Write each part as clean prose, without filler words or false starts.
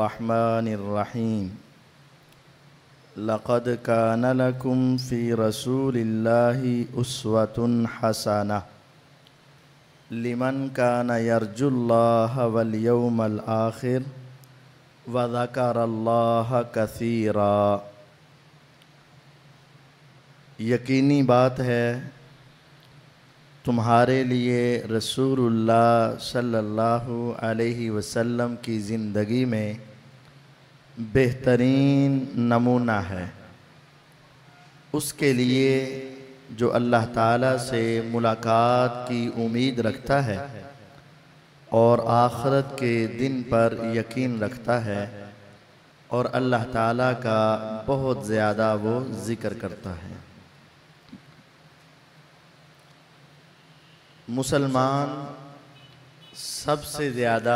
बिस्मिल्लाहिर्रहमानिर्रहीम। लक़द कान लकुम फ़ी रसूलिल्लाहि उस्वतुन हसनह लिमन कान यर्जुल्लाह वल यौमल आखिर व ज़करल्लाह कसीरा। यकीनी बात है तुम्हारे लिए रसूलुल्लाह सल्लल्लाहु अलैहि वसल्लम की ज़िंदगी में बेहतरीन नमूना है उसके लिए जो अल्लाह ताला से मुलाकात की उम्मीद रखता है और आखिरत के दिन पर यकीन रखता है और अल्लाह ताला का बहुत ज़्यादा वो ज़िक्र करता है। मुसलमान सबसे ज़्यादा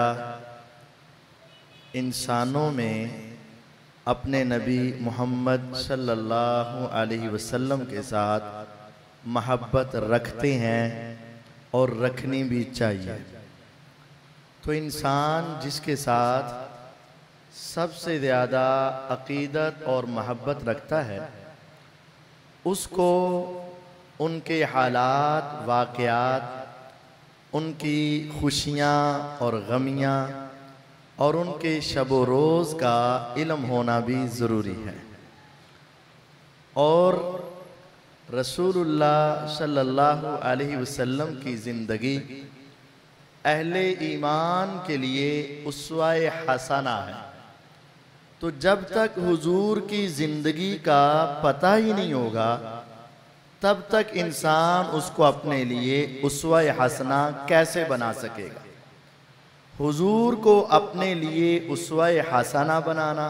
इंसानों में अपने नबी मोहम्मद सल्लल्लाहु अलैहि वसल्लम के साथ महब्बत रखते हैं और रखनी भी चाहिए। तो इंसान जिसके साथ सबसे ज़्यादा अक़ीदत और महब्बत रखता है उसको उनके हालात वाक़यात, उनकी खुशियाँ और गमियाँ और उनके शब-ओ रोज़ का इल्म होना भी ज़रूरी है। और रसूलुल्लाह सल्लल्लाहु अलैहि वसल्लम की ज़िंदगी अहले ईमान के लिए उस्वा-ए हसना है। तो जब तक हुजूर की ज़िंदगी का पता ही नहीं होगा तब तक इंसान उसको अपने लिए उस्वा-ए हसना कैसे बना सकेगा। हुजूर को अपने लिए उस्वा-ए हसना बनाना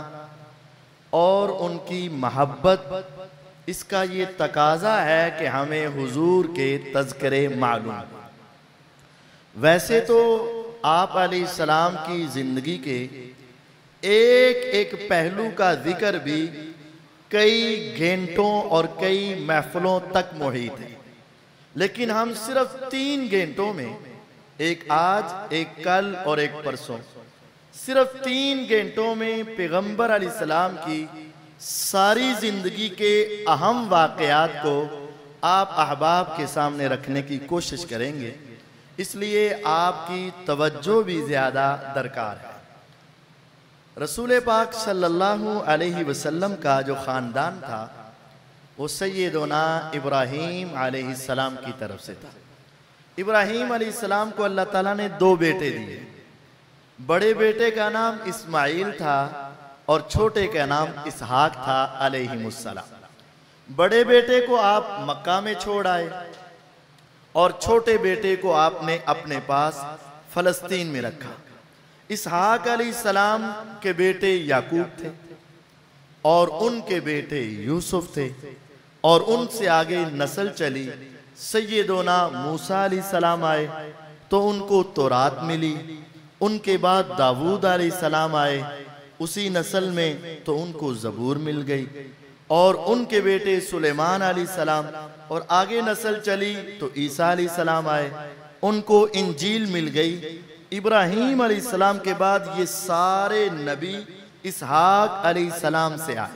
और उनकी महब्बत, इसका ये तकाज़ा है कि हमें हुजूर के तज़किरे मालूम। वैसे तो आप अलैहिस्सलाम की ज़िंदगी के एक एक पहलू का जिक्र भी कई घंटों और कई महफिलों तक मुहित है, लेकिन हम सिर्फ 3 घंटों में, एक आज, एक कल और एक परसों, सिर्फ 3 घंटों में पैगंबर अलैहिस्सलाम की सारी जिंदगी के अहम वाक़यात को आप अहबाब के सामने रखने की कोशिश करेंगे। इसलिए आपकी तवज्जो भी ज़्यादा दरकार है। रसूल पाक सल्लल्लाहु अलैहि वसल्लम का जो ख़ानदान था वो सैयदना इब्राहीम अलैहिस्सलाम की तरफ से था। इब्राहीम अलैहिस्सलाम को अल्लाह ताला ने 2 बेटे दिए। बड़े बेटे का नाम इस्माइल था और छोटे का नाम इसहाक था अलैहिमुस्सलाम। बड़े बेटे को आप मक्का में छोड़ आए और छोटे बेटे को आपने अपने पास फ़लस्तीन में रखा। इसहाक अलैहिस्सलाम के बेटे याकूब थे और उनके बेटे यूसुफ थे और उनसे आगे नस्ल चली। सैयदना मूसा अलैहिस्सलाम आए तो उनको तौरात मिली। उनके बाद दाऊद अलैहिस्सलाम आए उसी नस्ल में तो उनको ज़बूर मिल गई और उनके बेटे सुलेमान अलैहिस्सलाम, और आगे नस्ल चली तो ईसा अलैहिस्सलाम आए, उनको इंजील मिल गई। इब्राहीम अलैहिस्सलाम के बाद ये सारे नबी इसहाक अलैहिस्सलाम से आए।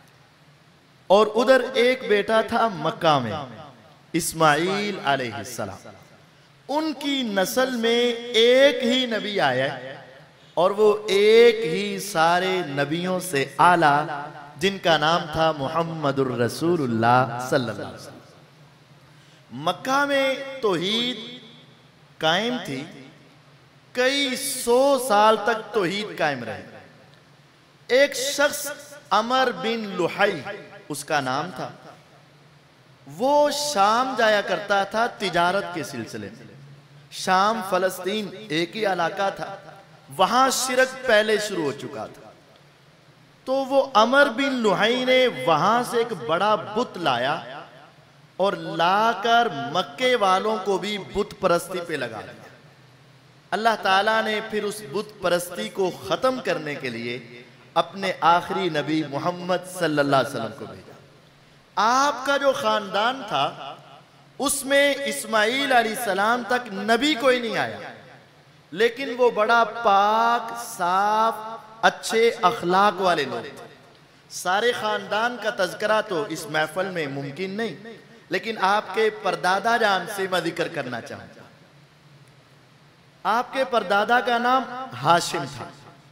और उधर एक बेटा था मक्का में, इस्माइल अलैहिस्सलाम। उनकी नस्ल में एक ही नबी आया और वो एक ही सारे नबियों से आला, जिनका नाम था मुहम्मदुर रसूलुल्लाह सल्लल्लाहु अलैहि वसल्लम। मक्का में तौहीद कायम थी, कई 100 साल तक तौहीद कायम रहे। एक शख्स अमर बिन लुहाई उसका नाम था, वो शाम जाया करता था तिजारत के सिलसिले में। शाम फ़लस्तीन एक ही इलाका था, वहां शिरक पहले शुरू हो चुका था। तो वो अमर बिन लुहाई ने वहां से एक बड़ा बुत लाया और लाकर मक्के वालों को भी बुत परस्ती पे लगा दिया। अल्लाह ताला ने फिर उस बुत परस्ती को ख़त्म करने के लिए अपने आखिरी नबी मोहम्मद सल्लल्लाहु अलैहि वसल्लम को भेजा। आपका जो ख़ानदान था उसमें इस्माइल अलैहिस्सलाम तक नबी कोई नहीं आया, लेकिन वो बड़ा पाक, साफ अच्छे अखलाक वाले लोग थे। सारे खानदान का तज़किरा तो इस महफिल में मुमकिन नहीं, लेकिन आपके परदादा जान से मैं जिक्र करना चाहूंगा। आपके परदादा का नाम हाशिम था।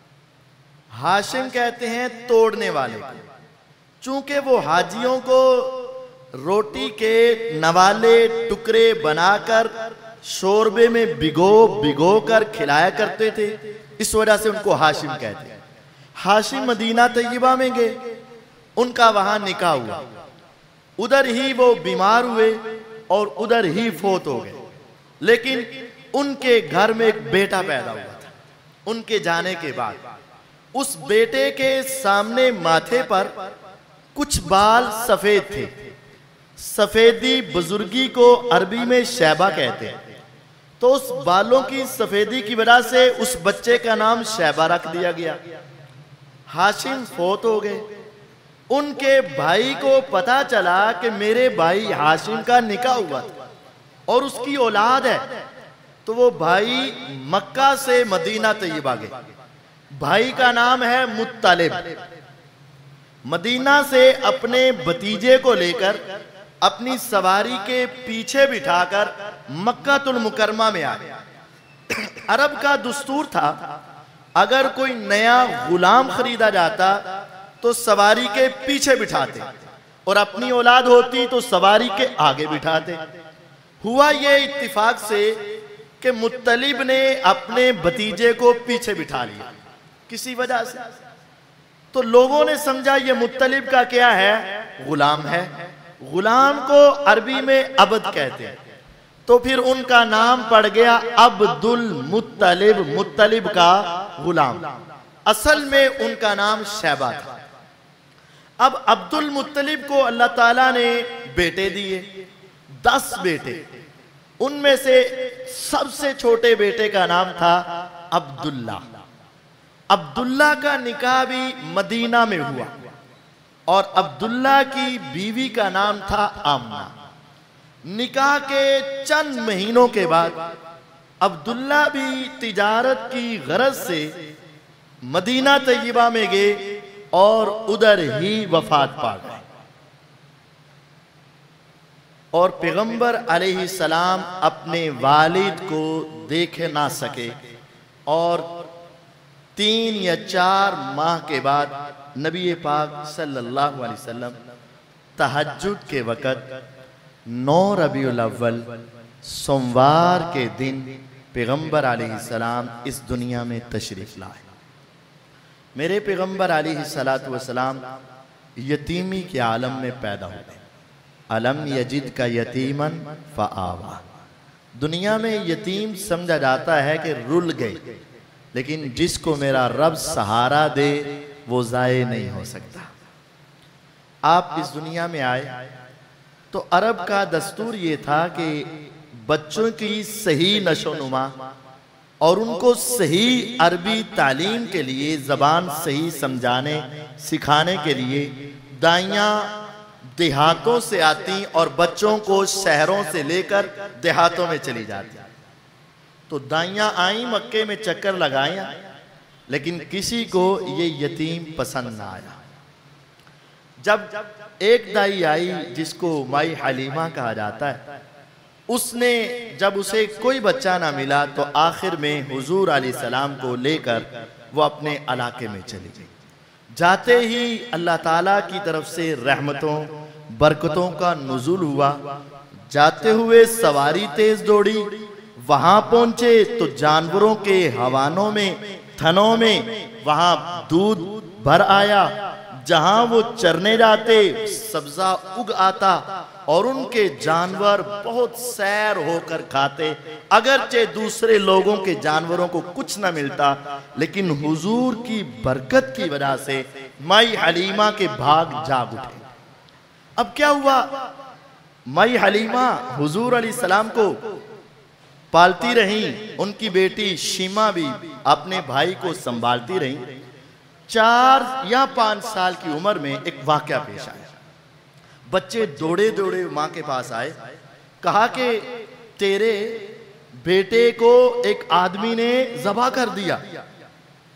हाशिम कहते हैं तोड़ने वाले को। चूंकि वो हाजियों को रोटी के नवाले टुकड़े बनाकर शोरबे में भिगो कर खिलाया करते थे, इस वजह से उनको हाशिम कहते हैं। हाशिम मदीना तैयबा में गए, उनका वहां निकाह हुआ, उधर ही वो बीमार हुए और उधर ही फोत हो गए। लेकिन उनके घर में एक बेटा पैदा हुआ था। उनके जाने के बाद उस बेटे के सामने माथे पर कुछ बाल सफेद थे। सफेदी बुजुर्गी को अरबी में शैबा कहते हैं। तो उस बालों की सफेदी की वजह से उस बच्चे का नाम शैबा रख दिया गया। हाशिम फोत हो गए। उनके भाई को पता चला कि मेरे भाई हाशिम का निकाह हुआ था और उसकी औलाद है। तो वो भाई मक्का से मदीना तैयबा गए। भाई का नाम है मुत्तलिब। मदीना से अपने भतीजे को लेकर अपनी सवारी के पीछे बिठाकर मक्कातुल मुकरमा में आए। अरब का दस्तूर था, अगर कोई नया गुलाम खरीदा जाता तो सवारी के पीछे बिठाते और अपनी औलाद होती तो सवारी के आगे बिठाते। हुआ ये इत्तिफाक से कि मुत्तलिब ने अपने भतीजे को पीछे बिठा लिया किसी वजह से। तो लोगों ने समझा ये मुत्तलिब का क्या है, गुलाम है। गुलाम को अरबी में अब्द कहते हैं। तो फिर उनका नाम पड़ गया अब्दुल मुत्तलिब, मुत्तलिब का गुलाम। असल में उनका नाम शैबा था। अब अब्दुल मुत्तलिब को अल्लाह ताला ने बेटे दिए, 10 बेटे। उनमें से सबसे छोटे बेटे का नाम था अब्दुल्ला। अब्दुल्ला का निकाह भी मदीना में हुआ और अब्दुल्ला की बीवी का नाम था आमना। निकाह के चंद महीनों के बाद अब्दुल्ला भी तिजारत की गरज से मदीना तैयबा में गए और उधर ही वफात पा गए। और पैगंबर अलैहिस्सलाम अपने वालिद को देख ना सके और 3 या 4 माह के बाद नबी पाक सल्लल्लाहु अलैहि वसल्लम तहज्जुद के वक़्त 9 रबीउल अव्वल सोमवार के दिन पैगंबर अलैहिस्सलाम इस दुनिया में तशरीफ लाए। मेरे पैगंबर अलैहिस्सलातु वस्सलाम यतीमी के आलम में पैदा हुए। अलम यजिद का यतीमन फ़आवा। दुनिया में यतीम समझा जाता है कि रुल गए, लेकिन जिसको मेरा रब सहारा दे वो ज़ाये नहीं हो सकता। आप इस दुनिया में आए तो अरब का दस्तूर ये था कि बच्चों की सही नशोनुमा और उनको सही अरबी तालीम के लिए, ज़बान सही समझाने सिखाने के लिए दाइयाँ देहातों से आती और बच्चों को शहरों से लेकर देहातों में चली जाती। तो दाइयाँ आई, मक्के में चक्कर लगाया, लेकिन किसी को ये यतीम पसंद ना आया। जब एक दाई आई जिसको माई हलीमा कहा जाता है, उसने जब उसे कोई बच्चा ना मिला तो आखिर में हुजूर अलैहिस्सलाम को लेकर वो अपने इलाके में चली गई। जाते ही अल्लाह ताला की तरफ से रहमतों बरकतों का नुज़ुल हुआ। जाते हुए सवारी तेज दौड़ी, वहां पहुंचे तो जानवरों के हवानों में, थनों में वहां दूध भर आया। जहां वो चरने जाते सब्जा उग आता और उनके जानवर बहुत सैर होकर खाते। अगरचे दूसरे लोगों के जानवरों को कुछ न मिलता, लेकिन हुजूर की बरकत की वजह से माई हलीमा के भाग जाग उठे। अब क्या हुआ, माई हलीमा हुजूर अलैहिस्सलाम को पालती रही, उनकी बेटी शीमा भी अपने भाई को संभालती रही। 4 या 5 साल की उम्र में एक वाकया पेश आया। बच्चे दौड़े दौड़े माँ के पास आए, कहा कि तेरे बेटे को एक आदमी ने ज़बह कर दिया।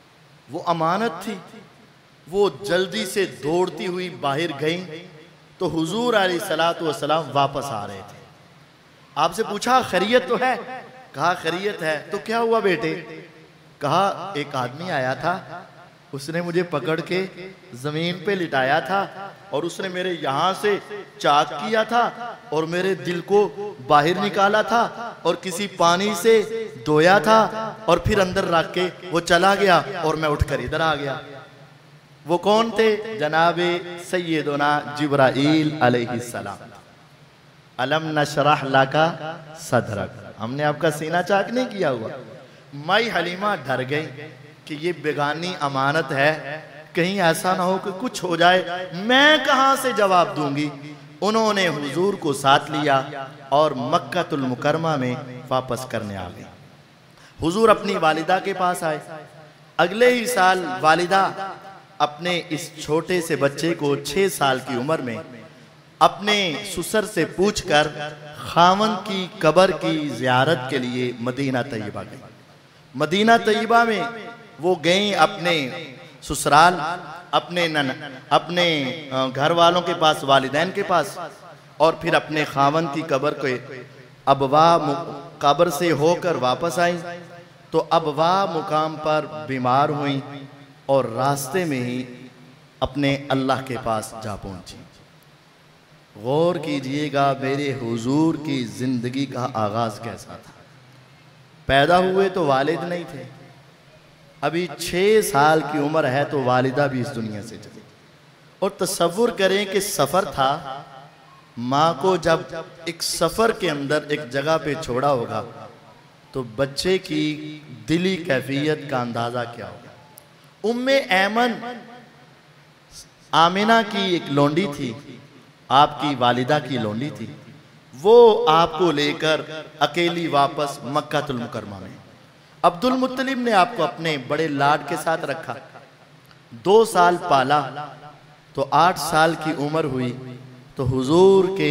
वो अमानत थी। वो जल्दी से दौड़ती हुई बाहर गई तो हुजूर अलैहिस्सलातु वस्सलाम वापस आ रहे थे। आपसे पूछा खैरियत तो है? कहा खैरियत है। तो क्या हुआ बेटे? कहा एक आदमी आया था, उसने मुझे पकड़ के जमीन पे लिटाया था और उसने मेरे यहाँ से चाक किया था और मेरे दिल को बाहर निकाला था और किसी पानी से धोया था और फिर अंदर रख के वो चला गया और मैं उठकर इधर आ गया। वो कौन थे? जनाबे सैयदना जिब्राईल अलैहिस्सलाम। अलम नशरह लका सदरक, हमने आपका सीना चाक नहीं किया हुआ। माई हलीमा डर गई कि ये बेगानी अमानत है, कहीं ऐसा ना हो कि कुछ हो जाए, मैं कहां से जवाब दूंगी। उन्होंने हुजूर को साथ लिया और मक्कातुल मुकरमा में वापस करने आ गए। हुजूर अपनी वालिदा के पास आए। अगले ही साल वालिदा अपने इस छोटे से बच्चे को 6 साल की उम्र में अपने ससुर से पूछकर खावन की कब्र की जियारत के लिए मदीना तैयबा गई। मदीना तैयबा में वो गई अपने ससुराल, अपने घर वालों के पास, वालिदैन के पास, और फिर अपने खावन की कब्र के अबवा कब्र से होकर वापस आई तो अबवा मुकाम पर बीमार हुई और रास्ते में ही अपने अल्लाह के पास जा पहुंची। गौर कीजिएगा मेरे हुजूर की जिंदगी का आगाज कैसा था। पैदा हुए तो वालिद नहीं थे, अभी 6 साल की उम्र है तो वालिदा भी इस दुनिया से चली। और तसव्वुर करें कि सफर था, माँ को जब एक सफर के अंदर एक जगह पे छोड़ा होगा तो बच्चे की दिली कैफियत का अंदाजा क्या होगा। उम्मे ऐमन आमिना की एक लोंडी थी, आपकी वालिदा की लोंडी थी, वो आपको लेकर अकेली वापस मक्कातुल मुकरमा में। अब्दुल मुत्तलिब ने आपको अपने बड़े लाड के साथ रखा, 2 साल पाला तो 8 साल की उम्र हुई तो हुजूर के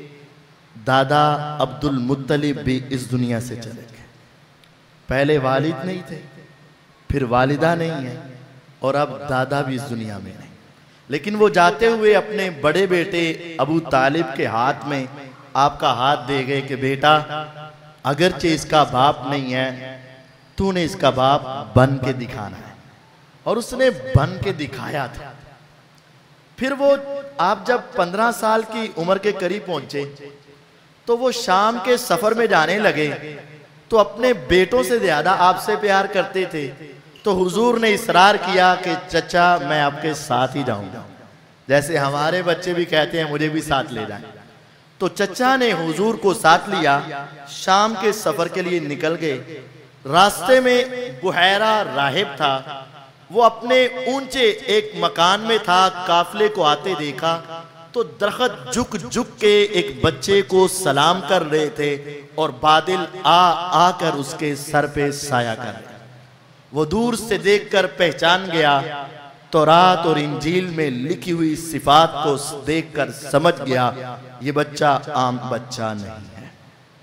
दादा अब्दुल मुत्तलिब भी इस दुनिया से चले गए। पहले वालिद नहीं थे, फिर वालिदा नहीं है और अब दादा भी इस दुनिया में नहीं। लेकिन वो जाते हुए अपने बड़े बेटे अबू तालिब के हाथ में आपका हाथ दे गए कि बेटा अगरचे इसका बाप नहीं है, तूने इसका बाप बन के दिखाना है। और उसने बन के दिखाया था। फिर वो आप जब 15 साल की उम्र के करीब पहुंचे तो वो शाम के सफर में जाने लगे तो अपने बेटों से ज्यादा आपसे प्यार करते थे। तो हुजूर ने इसरार किया कि चचा मैं आपके साथ ही जाऊंगा, जैसे हमारे बच्चे भी कहते हैं मुझे भी साथ ले जाएं। तो चचा ने हुजूर को साथ लिया, शाम के सफर के लिए निकल गए। रास्ते में बुहैरा राहिब था, वो अपने ऊंचे एक मकान में था, काफले को आते देखा तो दरख्त झुक झुक के एक बच्चे को सलाम कर रहे थे और बादल आकर उसके सर पे साया कर रहे। वो दूर से देखकर पहचान गया, तौरात और इंजील में लिखी हुई सिफात को देखकर समझ गया ये बच्चा आम बच्चा नहीं है।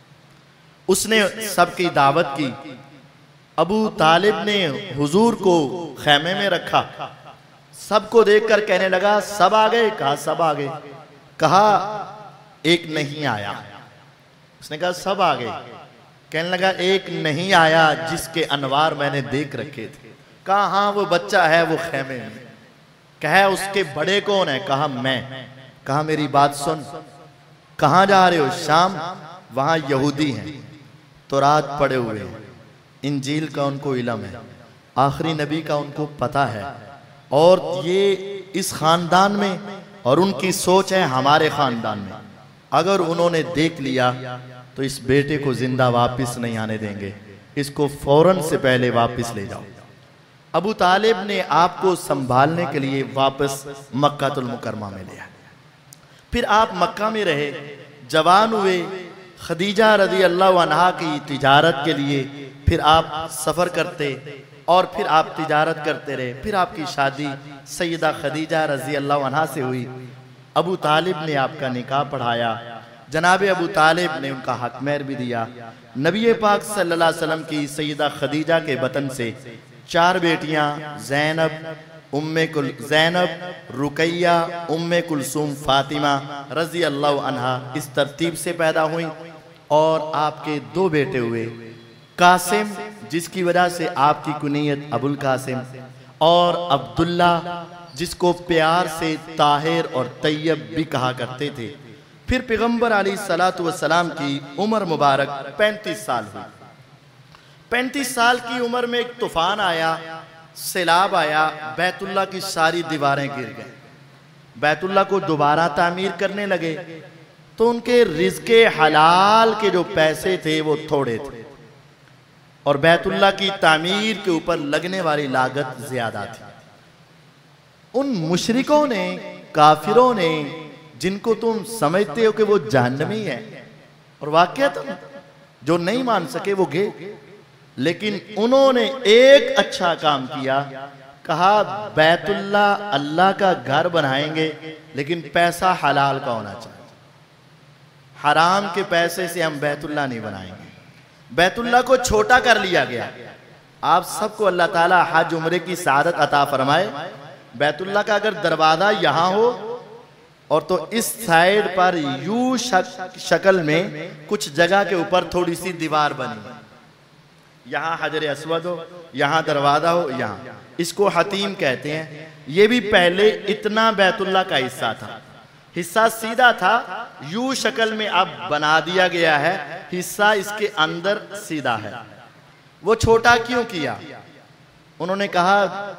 उसने सबकी दावत की। अबू तालिब ने हुजूर को खैमे में रखा, सबको देखकर कहने लगा सब आ गए? कहा सब आ गए। कहा एक नहीं आया। उसने कहा सब आ गए। कहने लगा एक नहीं आया जिसके अनवार मैंने देख रखे थे। कहा हाँ वो बच्चा है वो खैमे में। कहा उसके बड़े कौन है? कहा मैं। कहा मेरी बात सुन, कहां जा रहे हो? शाम। वहां यहूदी हैं, तौरात पढ़े हुए हैं, इंजील का उनको इल्म है, आखिरी नबी का उनको पता है, और ये इस खानदान में, और उनकी सोच है हमारे खानदान में, अगर उन्होंने देख लिया तो इस बेटे को जिंदा वापस नहीं आने देंगे, इसको फौरन से पहले वापस ले जाओ। अबू तालिब ने आपको संभालने के लिए वापस मक्कातुल मुकरमा में लिया। फिर आप मक्का में रहे, जवान हुए, खदीजा रज़ी अल्लाह अन्हा की तिजारत के लिए फिर आप सफ़र करते और फिर आप तिजारत करते रहे। फिर आपकी शादी सैयदा खदीजा रज़ी अल्लाह अन्हा से हुई। अबू तालिब ने आपका निकाह पढ़ाया, जनाब अबू तालिब ने उनका हक महर भी दिया। नबी पाक सल्लल्लाहु अलैहि वसल्लम की सैयदा खदीजा के बतन से 4 बेटियां ज़ैनब, ज़ैनब, रुकैया, उम्मे कुलसूम, फातिमा रज़ी अल्लाह अन्हा इस तरतीब से पैदा हुई। और आपके 2 बेटे हुए, कासिम जिसकी वजह से आपकी कुनियत अबुल कासिम, और अब्दुल्ला जिसको प्यार से ताहिर और तैयब भी कहा करते थे। फिर पैगंबर अलैहिस्सलातु वस्सलाम की उम्र मुबारक 35 साल हुई। 35 साल की उम्र में एक तूफान आया, सैलाब आया, बैतुल्ला की सारी दीवारें गिर गई। बैतुल्ला को दोबारा तामीर करने लगे तो उनके रिज़्क़े हलाल के जो पैसे थे वो थोड़े थे और बैतुल्ला की तामीर के ऊपर लगने वाली लागत ज्यादा थी। उन मुशरिकों ने, काफिरों ने, जिनको तुम समझते हो कि वो जहन्नमी है और वाकईतन जो नहीं मान सके वो गए, लेकिन उन्होंने एक अच्छा काम किया, कहा बैतुल्ला अल्लाह का घर बनाएंगे लेकिन पैसा हलाल का होना चाहिए, हराम के पैसे से हम बैतुल्ला नहीं बनाएंगे। बैतुल्ला को छोटा कर लिया गया। आप सबको अल्लाह ताला हज उम्रे की सादत अता फरमाए। बैतुल्ला का अगर दरवाजा यहाँ हो और तो इस साइड पर यू शक्ल में कुछ जगह के ऊपर थोड़ी सी दीवार बनी, यहाँ हजर अस्वद हो, यहाँ दरवाजा हो, यहाँ, इसको हतीम कहते हैं। ये भी पहले इतना बैतुल्ला का हिस्सा था, हिस्सा सीधा था, यू शक्ल में अब बना दिया गया है, हिस्सा इसके अंदर सीधा है। वो छोटा क्यों किया? उन्होंने कहा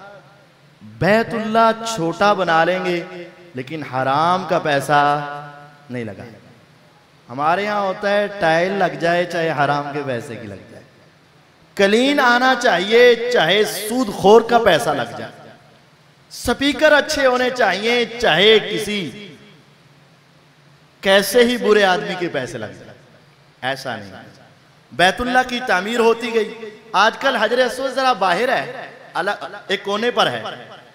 बैतुल्ला छोटा बना लेंगे लेकिन हराम का पैसा नहीं लगा। हमारे यहाँ होता है टाइल लग जाए चाहे हराम के पैसे की लग जाए, कलीन आना चाहिए चाहे सूदखोर का पैसा लग जाए, स्पीकर अच्छे होने चाहिए चाहे किसी कैसे ही बुरे आदमी के पैसे लग जाए, ऐसा नहीं। बैतुल्ला की तामीर होती गई। आजकल हजर अस्वद जरा बाहर है, अलग एक कोने पर है।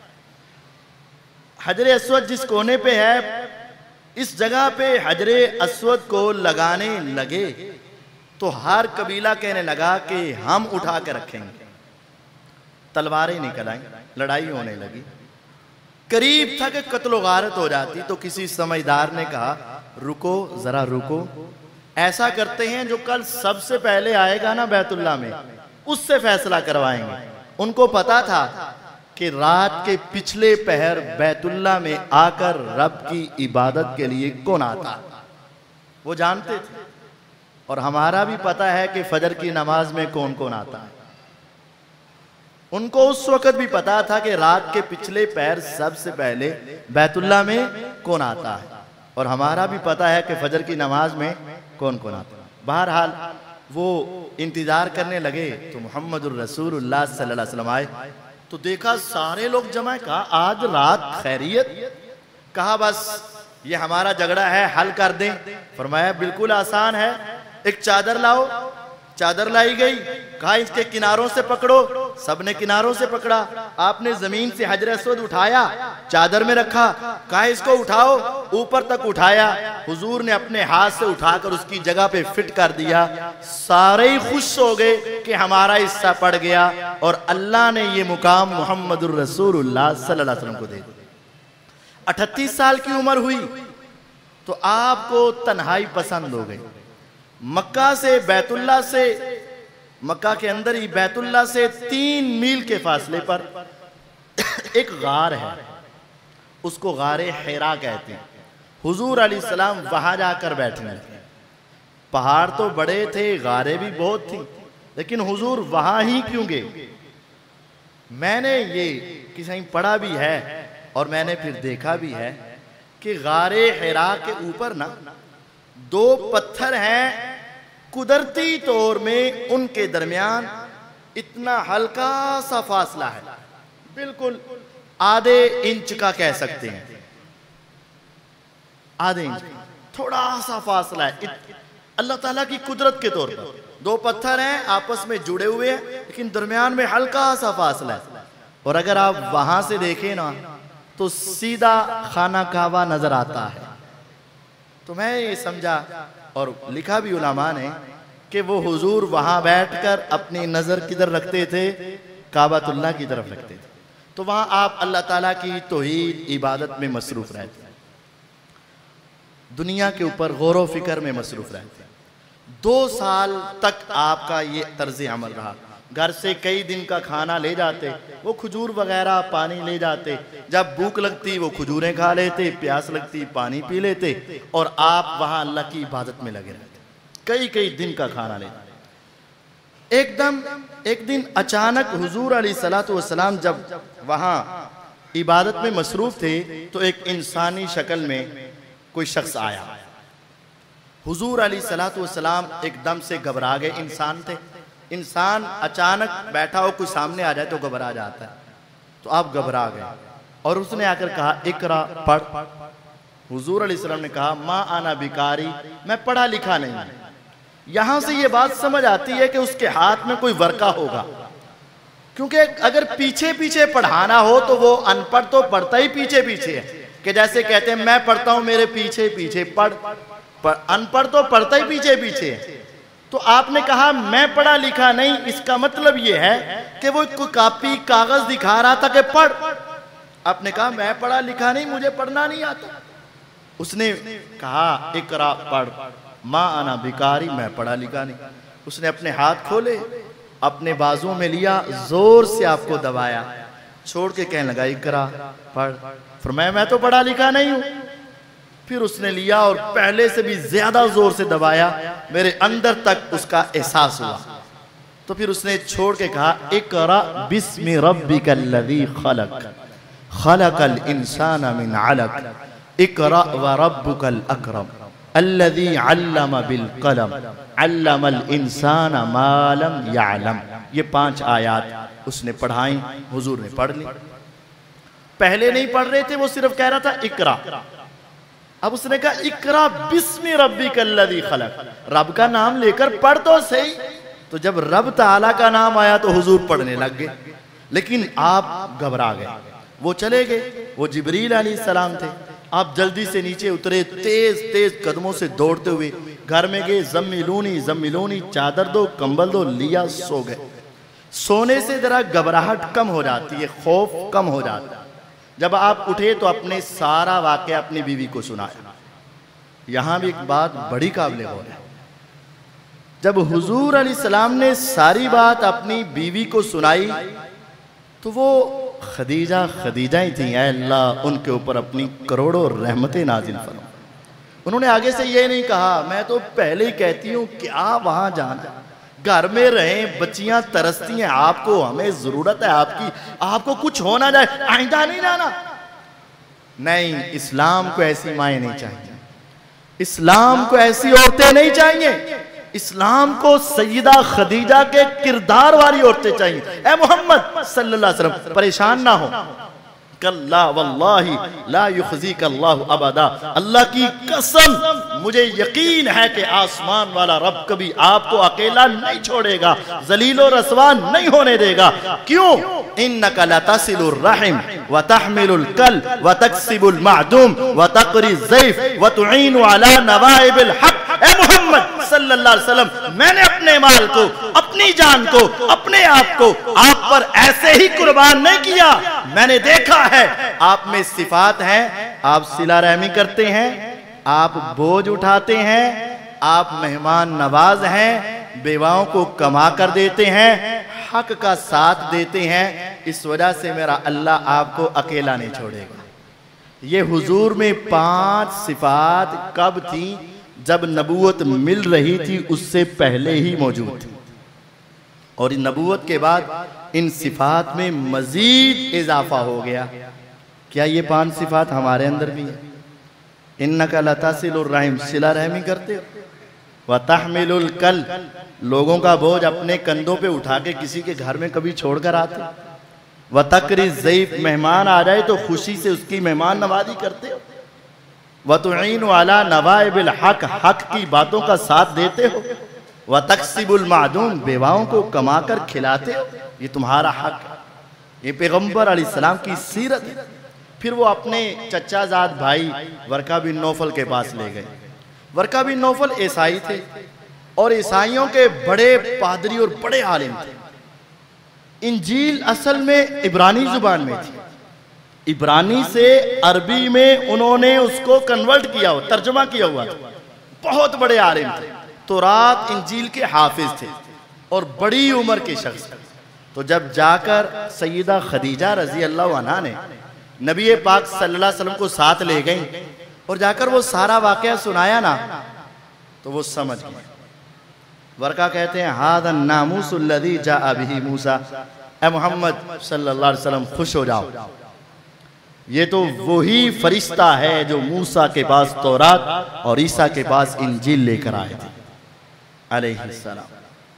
हजर अस्वद जिस कोने पे है, इस जगह पे हजर अस्वद को लगाने लगे तो हर कबीला कहने लगा कि हम उठा के रखेंगे। तलवारें निकल आई, लड़ाई होने लगी। करीब था कि कत्लो गारत हो जाती तो किसी समझदार ने कहा रुको जरा रुको, ऐसा करते हैं जो कल सबसे पहले आएगा ना बैतुल्ला में उससे फैसला करवाएंगे। उनको पता था कि रात के पिछले पहर बैतुल्ला में आकर रब की इबादत के लिए कौन आता, वो जानते थे। और हमारा भी पता है कि फजर की नमाज में कौन कौन आता है। उनको उस वक्त भी पता था कि रात के पिछले पहर सबसे पहले बैतुल्ला में कौन आता है, और हमारा भी पता है कि फजर की नमाज में कौन कौन आता है। बहरहाल वो इंतजार करने लगे तो मुहम्मदुर रसूलुल्लाह सल्लल्लाहु अलैहि वसल्लम आए तो देखा सारे लोग जमा है। कहा आज रात खैरियत? कहा बस ये हमारा झगड़ा है, हल कर दें। फरमाया बिल्कुल आसान है, एक चादर लाओ। चादर लाई गई, कहा इसके किनारों से पकड़ो। सबने किनारों से पकड़ा। आपने जमीन से हजर अस्वद उठाया, चादर में रखा, कहा इसको उठाओ। ऊपर तक उठाया, हुजूर ने अपने हाथ से उठाकर उसकी जगह पे फिट कर दिया। सारे ही खुश हो गए कि हमारा हिस्सा पड़ गया और अल्लाह ने ये मुकाम मुहम्मदुर रसूलुल्लाह सल्लल्लाहु अलैहि वसल्लम को दे दिया। 38 साल की उम्र हुई तो आपको तन्हाई पसंद हो गई। मक्का से, बैतुल्ला से, मक्का के अंदर ही बैतुल्ला से 3 मील के फासले पर एक गार है, उसको गारे हिरा कहते हैं। हुजूर अलैहिस्सलाम वहां जाकर बैठने लगे। पहाड़ तो बड़े थे, गारे भी बहुत थी, लेकिन हुजूर वहां ही क्यों गए? मैंने ये कहीं पढ़ा भी है और मैंने फिर देखा भी है कि गारे हिरा के ऊपर ना 2 पत्थर हैं, कुदरती तौर में उनके दरमियान इतना हल्का सा फासला है, बिल्कुल आधे इंच का कह सकते हैं, आधे इंच, थोड़ा सा फासला है। अल्लाह ताला की कुदरत के तौर पर 2 पत्थर हैं, आपस में जुड़े हुए हैं, लेकिन दरमियान में हल्का सा फासला है। और अगर आप वहां से देखें ना तो सीधा खाना काबा नजर आता है। तो मैं ये समझा और लिखा भी उलमा ने कि वो हुजूर वहां बैठकर अपनी नजर किधर रखते थे? काबतुल्लाह की तरफ रखते थे। तो वहाँ आप अल्लाह ताला की तौहीद इबादत में मसरूफ़ रहते, दुनिया के ऊपर गौर व फिक्र में मसरूफ़ रहते। 2 साल तक आपका ये तर्ज अमल रहा। घर से कई दिन का खाना ले जाते, वो खजूर वगैरह पानी ले जाते, जब भूख लगती वो खजूरें खा लेते, प्यास लगती पानी पी लेते, और आप वहाँ अल्लाह की इबादत में लगे रहते, कई कई दिन का खाना लेते। एक दिन अचानक हुजूर अलैहिस्सलातु वस्सलाम जब वहाँ इबादत में मसरूफ़ थे तो एक इंसानी शक्ल में कोई शख्स आया। हुजूर अलैहिस्सलातु वस्सलाम एकदम से घबरा गए। इंसान थे, इंसान अचानक बैठा हो कोई सामने आ जाए तो घबरा जाता है, तो आप घबरा गए और उसने आकर कहा इकरा, पढ़। हुजूर अलैहिस्सलाम ने कहा मा आना बिकारी, मैं पढ़ा लिखा नहीं हूं। यहां से ये बात समझ आती है कि उसके हाथ में कोई वर्का होगा, क्योंकि अगर पीछे पीछे पढ़ाना हो तो वो अनपढ़ तो पढ़ता ही पीछे पीछे है, कि जैसे कहते हैं मैं पढ़ता हूं मेरे पीछे पीछे पढ़, अनपढ़ तो पढ़ता ही पीछे पीछे है। तो आपने कहा मैं पढ़ा लिखा नहीं, इसका मतलब ये है कि वो कोई कापी कागज दिखा रहा था कि पढ़। आपने कहा मैं पढ़ा लिखा नहीं, मुझे पढ़ना नहीं आता। उसने कहा इकरा, पढ़। माँ आना बिकारी, मैं पढ़ा लिखा नहीं। उसने अपने हाथ खोले, अपने बाजुओं में लिया, जोर से आपको दबाया, छोड़ के कहने लगा इकरा, पढ़। फरमाया मैं तो पढ़ा लिखा नहीं हूं। फिर उसने लिया और पहले से भी ज्यादा जोर से दबाया, मेरे अंदर तक उसका एहसास हुआ। तो फिर उसने छोड़ के कहा इकरा बिस्मि रब्बिकल्लज़ी खलक, खलकल इंसाना मिन अलक, इकरा व रब्बुकल अकरम अल्लज़ी अल्लम बिल कलम अल्लमल इंसाना मा लम यअलम। ये 5 आयात उसने पढ़ाई, हुजूर ने पढ़ ली। पहले नहीं पढ़ रहे थे, वो सिर्फ कह रहा था इकरा। अब उसने कहा इकरा बिस्मि रब्बिकल्लज़ी खलक, रब का नाम लेकर पढ़ तो सही। तो जब रब ताला का नाम आया तो हुजूर पढ़ने लग गए, लेकिन आप घबरा गए। वो चले गए, वो जिब्रील अलैहिस्सलाम थे। आप जल्दी से नीचे उतरे, तेज तेज कदमों से दौड़ते हुए घर में गए। जम्मिलूनी जम्मिलूनी, चादर दो, कंबल दो, लिया, सो गए। सोने से जरा घबराहट कम हो जाती है, खौफ कम हो जाता है। जब आप उठे तो अपने सारा वाकया अपनी बीवी को सुनाया। यहां भी एक बात बड़ी काबिल गौर है, जब हुजूर अलैहिस्सलाम ने सारी बात अपनी बीवी को सुनाई तो वो खदीजा ही थी। ऐ अल्लाह उनके ऊपर अपनी करोड़ों रहमतें नाजिल फरमा। उन्होंने आगे से ये नहीं कहा मैं तो पहले ही कहती हूँ क्या वहां जाना, घर में रहें, बच्चियां तरसती हैं आपको, हमें जरूरत है आपकी, आपको कुछ हो ना जाए, आइंदा नहीं जाना। नहीं, इस्लाम को ऐसी माएँ नहीं चाहिए, इस्लाम को ऐसी औरतें नहीं चाहिए, इस्लाम को सैयदा खदीजा के किरदार वाली औरतें चाहिए। ए मोहम्मद सल्लल्लाहु अलैहि वसल्लम परेशान ना हो, कल्ला वल्लाही ला युखज़ीका अल्लाहु अबदा, अल्लाह की कसम मुझे यकीन है कि आसमान वाला रब कभी आपको अकेला नहीं छोड़ेगा, ज़लीलो रसवा नहीं होने देगा। क्यों? इन्नका लतसिलुर रहम व तहमिलुल कल व तक्सिबुल मादूम व तक़री ज़ैफ व तुईनु अला नवाइबिल हक। ए मोहम्मद सल्लल्लाहु अलैहि वसल्लम, मैंने अपने माल को, अपनी जान को, अपने आप को आप पर ऐसे ही कुर्बान नहीं किया। मैंने देखा है आप में सिफात हैं, आप सिला रहमी करते हैं, आप बोझ उठाते हैं, आप मेहमान नवाज हैं, बेवाओं को कमा कर देते हैं, हक का साथ देते हैं। इस वजह से मेरा अल्लाह आपको अकेला नहीं छोड़ेगा। ये हुजूर में 5 सिफात कब थी? जब नबूवत मिल रही थी उससे पहले ही मौजूद थी, और इन नबूवत के बाद इन सिफात में मजीद इजाफा हो गया। क्या ये 5 सिफात हमारे अंदर भी है? इन्नका लतसिलुर रहम, सिला रहमी करते हो, व तहमिलुल कल, लोगों का बोझ अपने कंधों पे उठा के किसी के घर में कभी छोड़कर आते, व तक़री ज़ैफ, मेहमान आ जाए तो खुशी से उसकी मेहमान नवाजी करते हो, व तुईनु अला नवाइबिल हक, हक की बातों का साथ देते हो, व तक्सिबुल मादूम, बेवाओं को कमाकर खिलाते हो, ये तुम्हारा हक है। ये पैगंबर अलैहिस्सलाम की सीरत है। फिर वो अपने चचाजाद भाई वर्का बिन नौफल के पास ले गए। वर्का बिन नौफल ईसाई थे और ईसाइयों के बड़े पादरी और बड़े आलिम थे। इंजील असल में इब्रानी जुबान में थी, इब्रानी से अरबी में उन्होंने उसको कन्वर्ट किया हुआ, तर्जुमा किया हुआ था। बहुत बड़े आलिम थे, तौरात इंजील के हाफिज थे और बड़ी उम्र के शख्स। तो जब जाकर सैयदा खदीजा रजी अल्लाह अन्हा ने नबी पाक सल्लल्लाहु अलैहि वसल्लम को साथ ले गई और जाकर वो सारा वाकया सुनाया ना, तो वो समझ गए। वर्का कहते हैं हादन नामुसुल्लज़ी जाअ बिही मूसा, ए मोहम्मद सल्लल्लाहु अलैहि वसल्लम खुश हो जाओ, ये तो वही फरिश्ता है जो मूसा के पास तौरात और ईसा के पास इंजील लेकर आए थे अलैहिस्सलाम।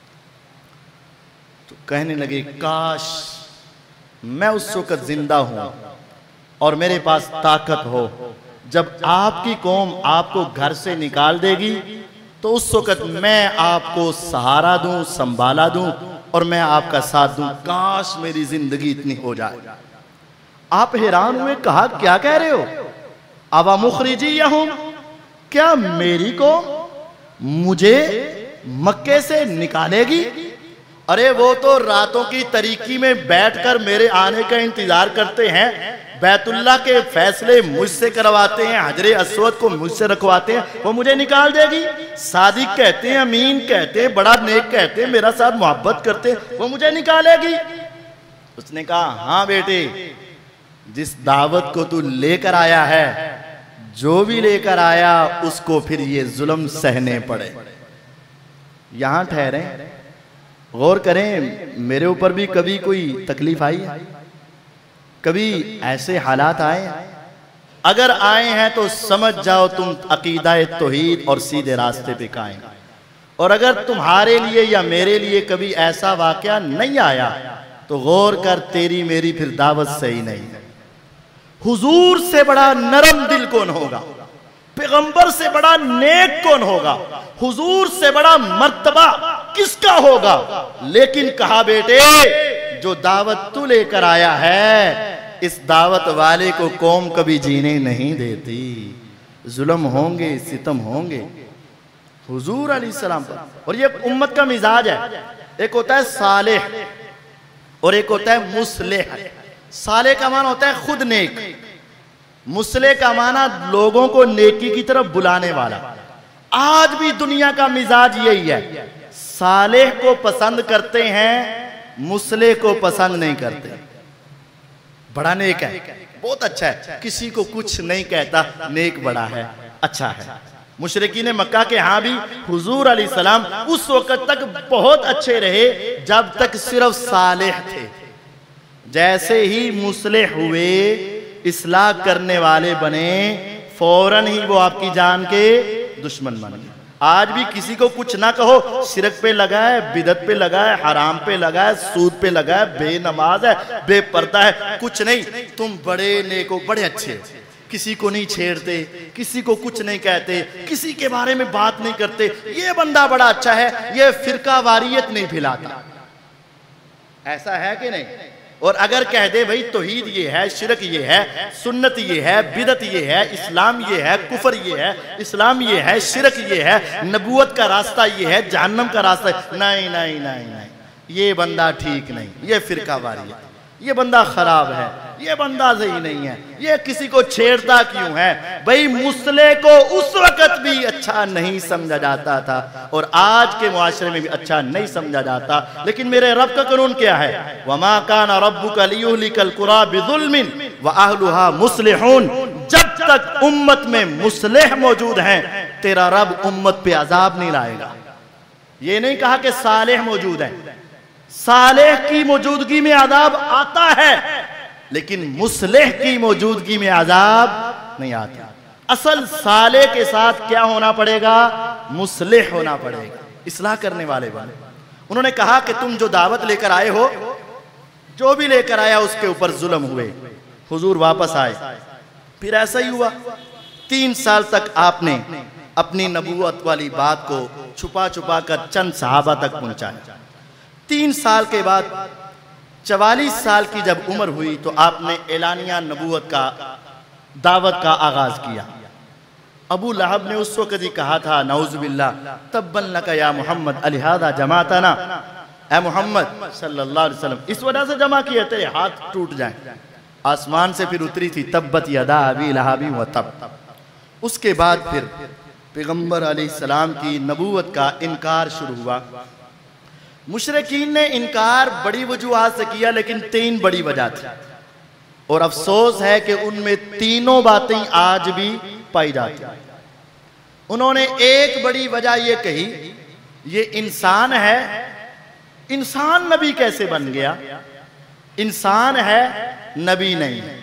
तो कहने लगे काश मैं उस वक्त जिंदा हूं और मेरे पास ताकत हो, जब आपकी कौम आपको घर से निकाल देगी तो उस वक्त मैं आपको सहारा दूं, संभाला दूं और मैं आपका साथ दूं। काश मेरी जिंदगी इतनी हो जाए। आप हैरान हुए, कहा क्या कह रहे हो? अवा मुखरिजियहुम, क्या मेरी कौम मुझे मक्के से निकालेगी? अरे वो तो रातों की तरीकी में बैठकर मेरे आने का इंतजार करते हैं, बैतुल्लाह के फैसले मुझसे करवाते हैं, हजरे अस्वद को मुझसे रखवाते हैं, वो मुझे निकाल देगी? सादिक कहते हैं, अमीन कहते हैं, बड़ा नेक कहते हैं, मेरा साथ मोहब्बत करते हैं, वो मुझे निकालेगी? उसने कहा हाँ बेटे, जिस दावत को तू लेकर आया है, जो भी लेकर आया उसको फिर ये जुल्म सहने पड़े। यहां ठहरे, गौर करें, मेरे ऊपर भी कभी कोई तकलीफ आई है? कभी ऐसे हालात आए? अगर आए हैं तो समझ जाओ तुम अकीदा तौहीद और सीधे रास्ते पे कायम। और अगर तुम्हारे लिए या मेरे लिए कभी ऐसा वाकया नहीं आया तो गौर कर, तेरी मेरी फिर दावत सही नहीं है। हुजूर से बड़ा नरम दिल कौन होगा? पैगंबर से बड़ा नेक कौन होगा? हुजूर से बड़ा मर्तबा किसका होगा? लेकिन कहा बेटे, जो दावत तू लेकर आया है, इस दावत वाले को कौम कभी जीने नहीं देती। जुल्म होंगे, सितम होंगे हुजूर अलैहिस्सलाम पर। और ये उम्मत का मिजाज है, एक होता है सालेह और एक होता है मुस्लिह। साले का माना होता है खुद नेक, मुस्लिह का माना लोगों को नेकी की तरफ बुलाने वाला। आज भी दुनिया का मिजाज यही है, सालेह को पसंद करते हैं, मुस्लिह को पसंद नहीं करते। बड़ा नेक है, बहुत अच्छा है, किसी को कुछ नहीं कहता, नेक बड़ा है, अच्छा है। मुशरिकीन मक्का के यहाँ भी हुजूर अलैहिस्सलाम उस वक्त तक बहुत अच्छे रहे जब तक सिर्फ सालेह थे। जैसे ही मुस्लिह हुए, इस्लाह करने वाले बने, फौरन ही वो आपकी जान के दुश्मन बन गए। आज भी किसी को कुछ ना कहो, शिरक पे लगा है, बिदत पे लगा है, हराम पे लगा है, सूद पे लगा है, बेनमाज है, बेपर्दा है, कुछ नहीं, तुम बड़े नेको, बड़े अच्छे, किसी को नहीं छेड़ते, किसी को कुछ नहीं कहते, किसी के बारे में बात नहीं करते, ये बंदा बड़ा अच्छा है, ये फिरका वारियत नहीं फैलाता। ऐसा है कि नहीं? और अगर कह दे भाई तौहीद ये है, शिरक ये है, सुन्नत ये है, बिदत ये है, इस्लाम ये है, कुफर ये है, इस्लाम ये है, शिरक ये है, नबूवत का रास्ता ये है, जहन्नम का रास्ता है, नहीं नहीं नहीं नहीं, ये बंदा ठीक नहीं, ये फिरका वारियत, ये बंदा खराब है, ये बंदा सही नहीं है, ये किसी को छेड़ता क्यों है? भाई मुस्लिह को उस वक्त भी अच्छा नहीं समझा जाता था और आज के मुआशरे में भी अच्छा नहीं समझा जाता। लेकिन मेरे रब का कानून क्या है? वमा काना रब्बुका लियुहलिकल कुरा बिजुल्मिन व अहलुहा मुस्लिहून। जब तक उम्मत में मुस्लिह मौजूद हैं, तेरा रब उम्मत पे अजाब नहीं लाएगा। ये नहीं कहा कि सालेह मौजूद है, सालेह की मौजूदगी में अजाब आता है, लेकिन मुस्लिह की मौजूदगी में अजाब नहीं आता। असल साले के साथ क्या होना पड़ेगा? मुस्लिह होना पड़ेगा, इस्लाह करने वाले बने। उन्होंने कहा कि तुम जो दावत लेकर आए हो, जो भी लेकर आया उसके ऊपर जुल्म हुए। हुजूर वापस आए, फिर ऐसा ही हुआ। 3 साल तक आपने अपनी नबूवत वाली बात को छुपा छुपा कर चंद सहाबा तक पहुंचाया। 3 साल के बाद 44 साल की जब उम्र हुई तो आपने एलानिया नबूवत का, दावत का आगाज किया। अबू लहब ने उस वक्त ही कहा था, नऊज़ुबिल्लाह, तब्बन लका या मोहम्मद अलिहादा जमातना, ए मोहम्मद सल्लल्लाहु अलैहि वसल्लम, इस वजह से जमा किए थे हाथ टूट जाए। आसमान से फिर उतरी थी तब्बत यदा अबी लहब व तब। उसके बाद फिर पैगंबर अलैहिस्सलाम की नबूवत का इनकार शुरू हुआ। मुशरिकीन ने इनकार बड़ी वजूहात से किया, लेकिन 3 बड़ी वजह थी और अफसोस है कि उनमें तीनों बातें आज भी पाई जाती हैं। उन्होंने एक बड़ी वजह यह कही, ये इंसान है, इंसान नबी कैसे बन गया? इंसान है, नबी नहीं है।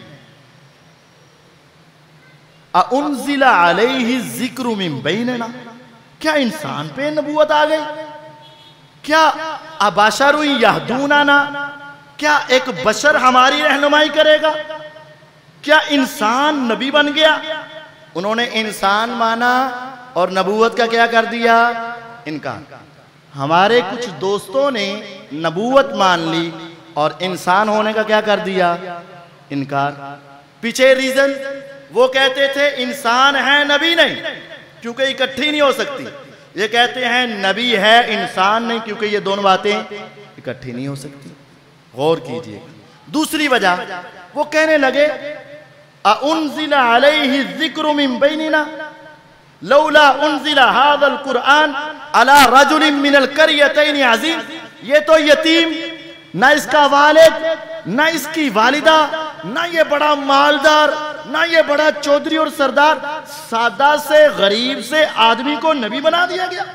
उन्ज़िला अलैहि ज़िक्रु मिन बैनिना, क्या इंसान पे नबूवत आ गई? क्या अबशरुन यहदूना, क्या एक बशर हमारी रहनुमाई करेगा? क्या इंसान नबी बन गया? उन्होंने इंसान माना और नबूवत का क्या कर दिया? इनकार। हमारे कुछ दोस्तों ने नबूवत मान ली और इंसान होने का क्या कर दिया? इनकार। पीछे रीजन वो कहते थे इंसान है नबी नहीं, क्योंकि इकट्ठी नहीं हो सकती। ये कहते हैं नबी है इंसान नहीं, क्योंकि ये दोनों बातें इकट्ठी नहीं हो सकती। गौर कीजिए। दूसरी वजह वो कहने लगे उन्ज़िला अलैहि ज़िक्रु मिन बैनिना लौला उन्ज़िला हाज़ल कुरआन अला रजुलिन मिनल क़रयतैन अज़ीम। ये तो यतीम, ना इसका वालिद, ना इसकी वालिदा, ना ये बड़ा मालदार, ना ये बड़ा चौधरी और सरदार, सादा से गरीब से आदमी को नबी बना दिया गया।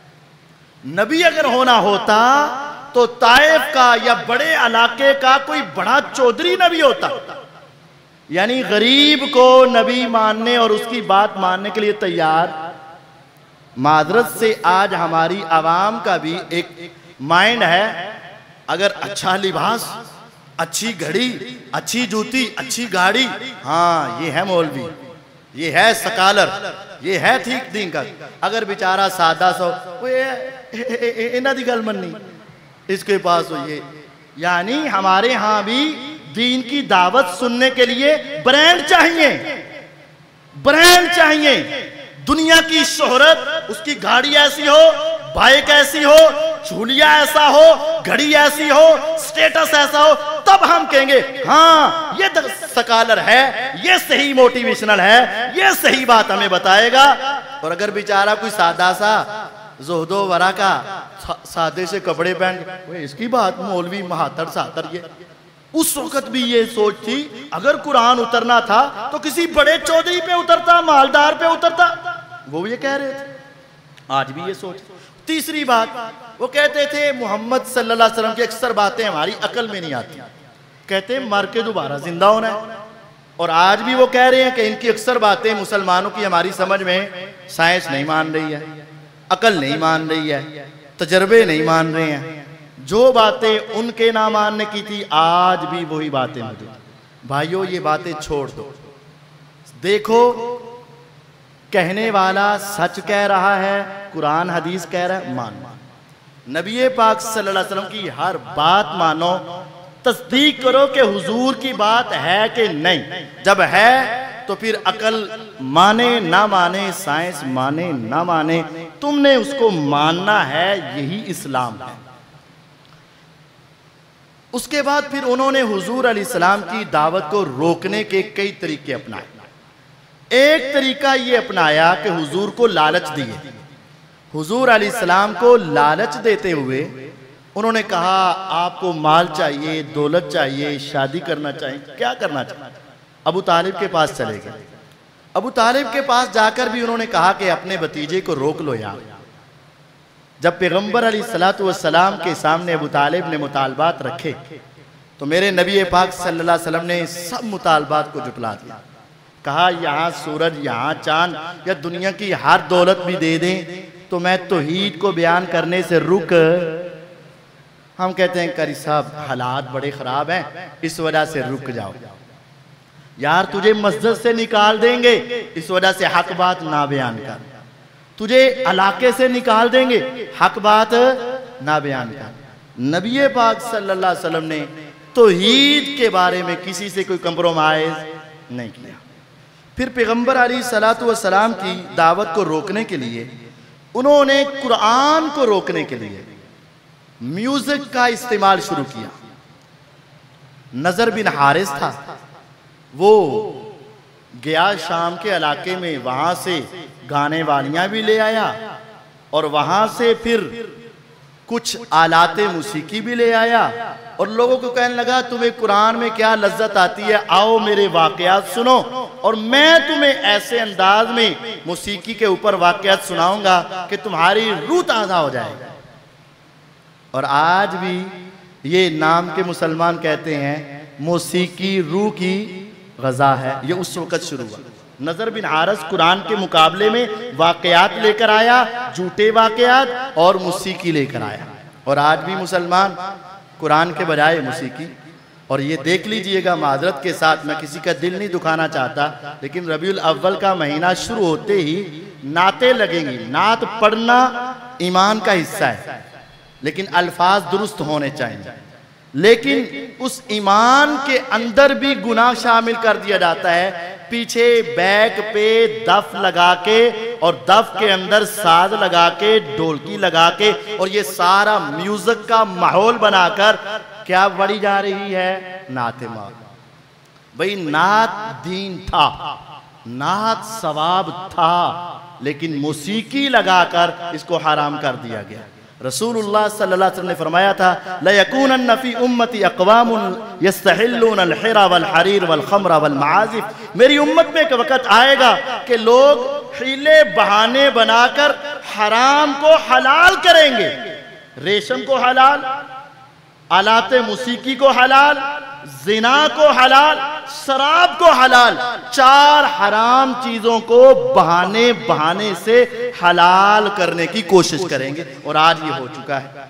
नबी अगर होना होता तो ताइफ का या बड़े इलाके का कोई बड़ा चौधरी नबी होता। यानी गरीब को नबी मानने और उसकी बात मानने के लिए तैयार। मादरत से आज हमारी आवाम का भी एक माइंड है, अगर अच्छा लिबास, अच्छी घड़ी, अच्छी जूती, अच्छी गाड़ी, हाँ ये है मौलवी, ये है सकालर, ये है ठीक दीन का। अगर बेचारा सादा सो इन्हां दी गल मन्नी, इसके पास हो ये। यानी हमारे यहाँ भी दीन की दावत सुनने के लिए ब्रांड चाहिए, ब्रांड चाहिए। दुनिया की शोहरत, उसकी गाड़ी ऐसी हो, बाइक ऐसी हो, झूलिया ऐसा हो, घड़ी ऐसी हो, स्टेटस ऐसा हो, तब हम कहेंगे हाँ ये सकालर है, ये सही मोटिवेशनल है, ये सही बात हमें बताएगा। और अगर बेचारा कोई सादा सा जोहदो वरा का सादे से कपड़े पहन, इसकी बात मौलवी महातर सातर, ये उस वक्त भी ये सोच थी अगर कुरान उतरना था तो किसी बड़े चौधरी पे उतरता, मालदार पे उतरता, वो ये कह रहे थे। आज भी ये सोच। तीसरी बात वो कहते थे मोहम्मद सल्लल्लाहु अलैहि वसल्लम की अक्सर बातें हमारी अकल में नहीं आती, कहते मर के दोबारा जिंदा होना है। और आज भी वो कह रहे हैं कि इनकी अक्सर बातें मुसलमानों की हमारी समझ में साइंस नहीं मान रही है, अकल नहीं मान रही है, तजर्बे नहीं मान रहे हैं। जो बातें उनके ना मानने की थी आज भी वही बातें मौजूद। भाइयों ये बातें छोड़ दो, देखो कहने वाला सच कह रहा है, कुरान हदीस कह रहा है, मान। नबी पाक सल्लल्लाहु अलैहि वसल्लम की हर बात मानो, तस्दीक करो कि हुजूर की बात है कि नहीं। जब है तो फिर अकल माने ना माने, साइंस माने ना माने, तुमने उसको मानना है, यही इस्लाम है। उसके बाद फिर उन्होंने हुजूर अलैहिस्सलाम की दावत को रोकने के कई तरीके अपनाए। एक तरीका ये अपनाया कि हुजूर को लालच दिए। हुजूर अलैहिस्सलाम को लालच देते हुए उन्होंने कहा आपको माल चाहिए, दौलत चाहिए, शादी करना चाहिए, क्या करना चाहिए? अबू तालिब के पास चले गए। अबू तालिब के पास जाकर भी उन्होंने कहा कि अपने भतीजे को रोक लो यार। जब पैगंबर अलैहिस्सलातु वस्सलाम के सामने अबू तालिब ने मुतालबात रखे तो मेरे नबी पाक सल्लल्लाहु अलैहि वसल्लम ने सब मुतालबात को जुटला दिया। कहा यहाँ सूरज, यहाँ चांद, या दुनिया की हर दौलत भी दे दें तो मैं तौहीद को बयान करने से रुक। हम कहते हैं करी साहब हालात बड़े खराब हैं, इस वजह से रुक जाओ। यार तुझे मस्जिद से निकाल देंगे, इस वजह से हक बात ना बयान कर। तुझे इलाके से निकाल देंगे, हक बात ना बयान कर। नबी पाक सल्लल्लाहु अलैहि वसल्लम ने तौहीद के बारे में किसी से कोई कंप्रोमाइज नहीं किया। फिर पैगंबर अलैहिस्सलातु वस्सलाम की दावत को रोकने के लिए उन्होंने कुरान को रोकने के लिए म्यूजिक का इस्तेमाल शुरू किया। नजर बिन हारिस था, वो गया शाम के इलाके में, वहां से गाने वालियां भी ले आया और वहां से फिर कुछ आलाते मूसीकी भी ले आया और लोगों को कहने लगा तुम्हें कुरान में क्या लज्जत आती है, आओ मेरे वाकयात सुनो और मैं तुम्हें ऐसे अंदाज में मूसीकी के ऊपर वाकयात सुनाऊंगा कि तुम्हारी रूह ताज़ा हो जाएगी। और आज भी ये नाम के मुसलमान कहते हैं मूसीकी रूह की ग़ज़ा है। ये उस वक़्त शुरू हुआ। नजर बिन हारिस कुरान के मुकाबले में वाकयात लेकर आया, झूठे वाकयात और मूसीकी लेकर आया। और आज भी मुसलमान कुरान के बजाय मूसीकी। और ये देख लीजिएगा, माजरत के साथ, मैं किसी का दिल नहीं दुखाना चाहता, लेकिन रबीउल अव्वल का महीना शुरू होते ही नाते लगेंगी। नात पढ़ना ईमान का हिस्सा है, लेकिन अल्फाज दुरुस्त होने चाहिए। लेकिन उस ईमान के अंदर भी गुनाह शामिल कर दिया जाता है। पीछे बैक पे दफ लगा के और दफ के अंदर साज लगा के, ढोलकी लगा के, और ये सारा म्यूजिक का माहौल बनाकर क्या बड़ी जा रही है, नाते माँ। भाई नात दीन था, नात सवाब था, लेकिन मूसीकी लगाकर इसको हराम कर दिया गया। रसूलुल्लाह सल्लल्लाहु अलैहि वसल्लम ने फरमाया था, ला यकूनन्ना फी उम्मती अक़वामुन यस्तहिल्लून अल-हिरा वल-हरीर वल-खम्र वल-मआज़िफ़। मेरी उम्मत में एक वक़्त आएगा कि लोग हीले बहाने बनाकर हराम को हलाल करेंगे। रेशम को हलाल, आलाते मूसीकी को हलाल, जिना को हलाल, शराब को हलाल, चार हराम चीजों को बहाने बहाने से हलाल करने की कोशिश करेंगे। और आज ये हो चुका है।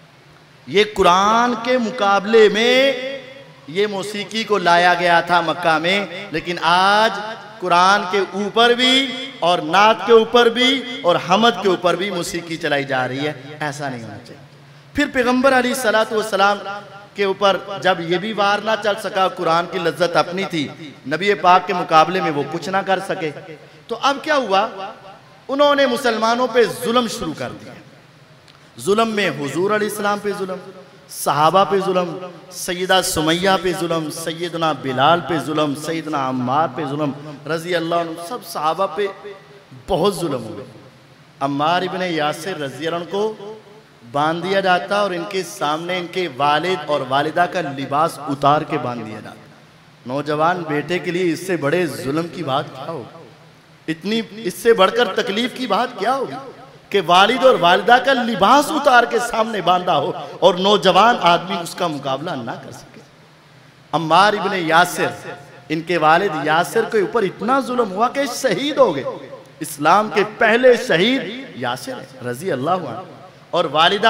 ये कुरान के मुकाबले में ये मौसीकी को लाया गया था मक्का में, लेकिन आज कुरान के ऊपर भी और नात के ऊपर भी और हमद के ऊपर भी मौसीकी चलाई जा रही है। ऐसा नहीं होना चाहिए। फिर पैगंबर अलैहिस्सलातु वस्सलाम के ऊपर जब ये भी वार ना चल सका, कुरान की लज्जत अपनी थी, नबी पाक के मुकाबले में वो कुछ ना कर सके, तो अब क्या हुआ, उन्होंने मुसलमानों पे जुल्म शुरू कर दिया। जुल्म में हुजूर अलैहिस्सलाम पे जुल्म, सहाबा पे जुल्म, सैयदा सुमैया पे जुल्म, सैयदना बिलाल पे जुल्म, सैयदना अम्मार पे जुल्म रजी अल्लाह अन्हु, सब सहाबा पे बहुत जुल्म हुए। अम्मार इब्ने यासिर रजी अल्लाह अन्हु को बांध दिया जाता और इनके सामने इनके वालिद और वालिदा का लिबास उतार के बांध दिया जाता। नौजवान बेटे के लिए इससे बड़े जुल्म की बात क्या होगी, इतनी इससे बढ़कर तकलीफ की बात क्या होगी कि वालिद और वालिदा का लिबास उतार के सामने बांधा हो और नौजवान आदमी उसका मुकाबला ना कर सके। अम्मार इब्ने यासिर, इनके वालिद यासिर के ऊपर इतना जुल्म हुआ कि शहीद हो गए। इस्लाम के पहले शहीद यासिर रजी अल्लाह अन्हु, और वालिदा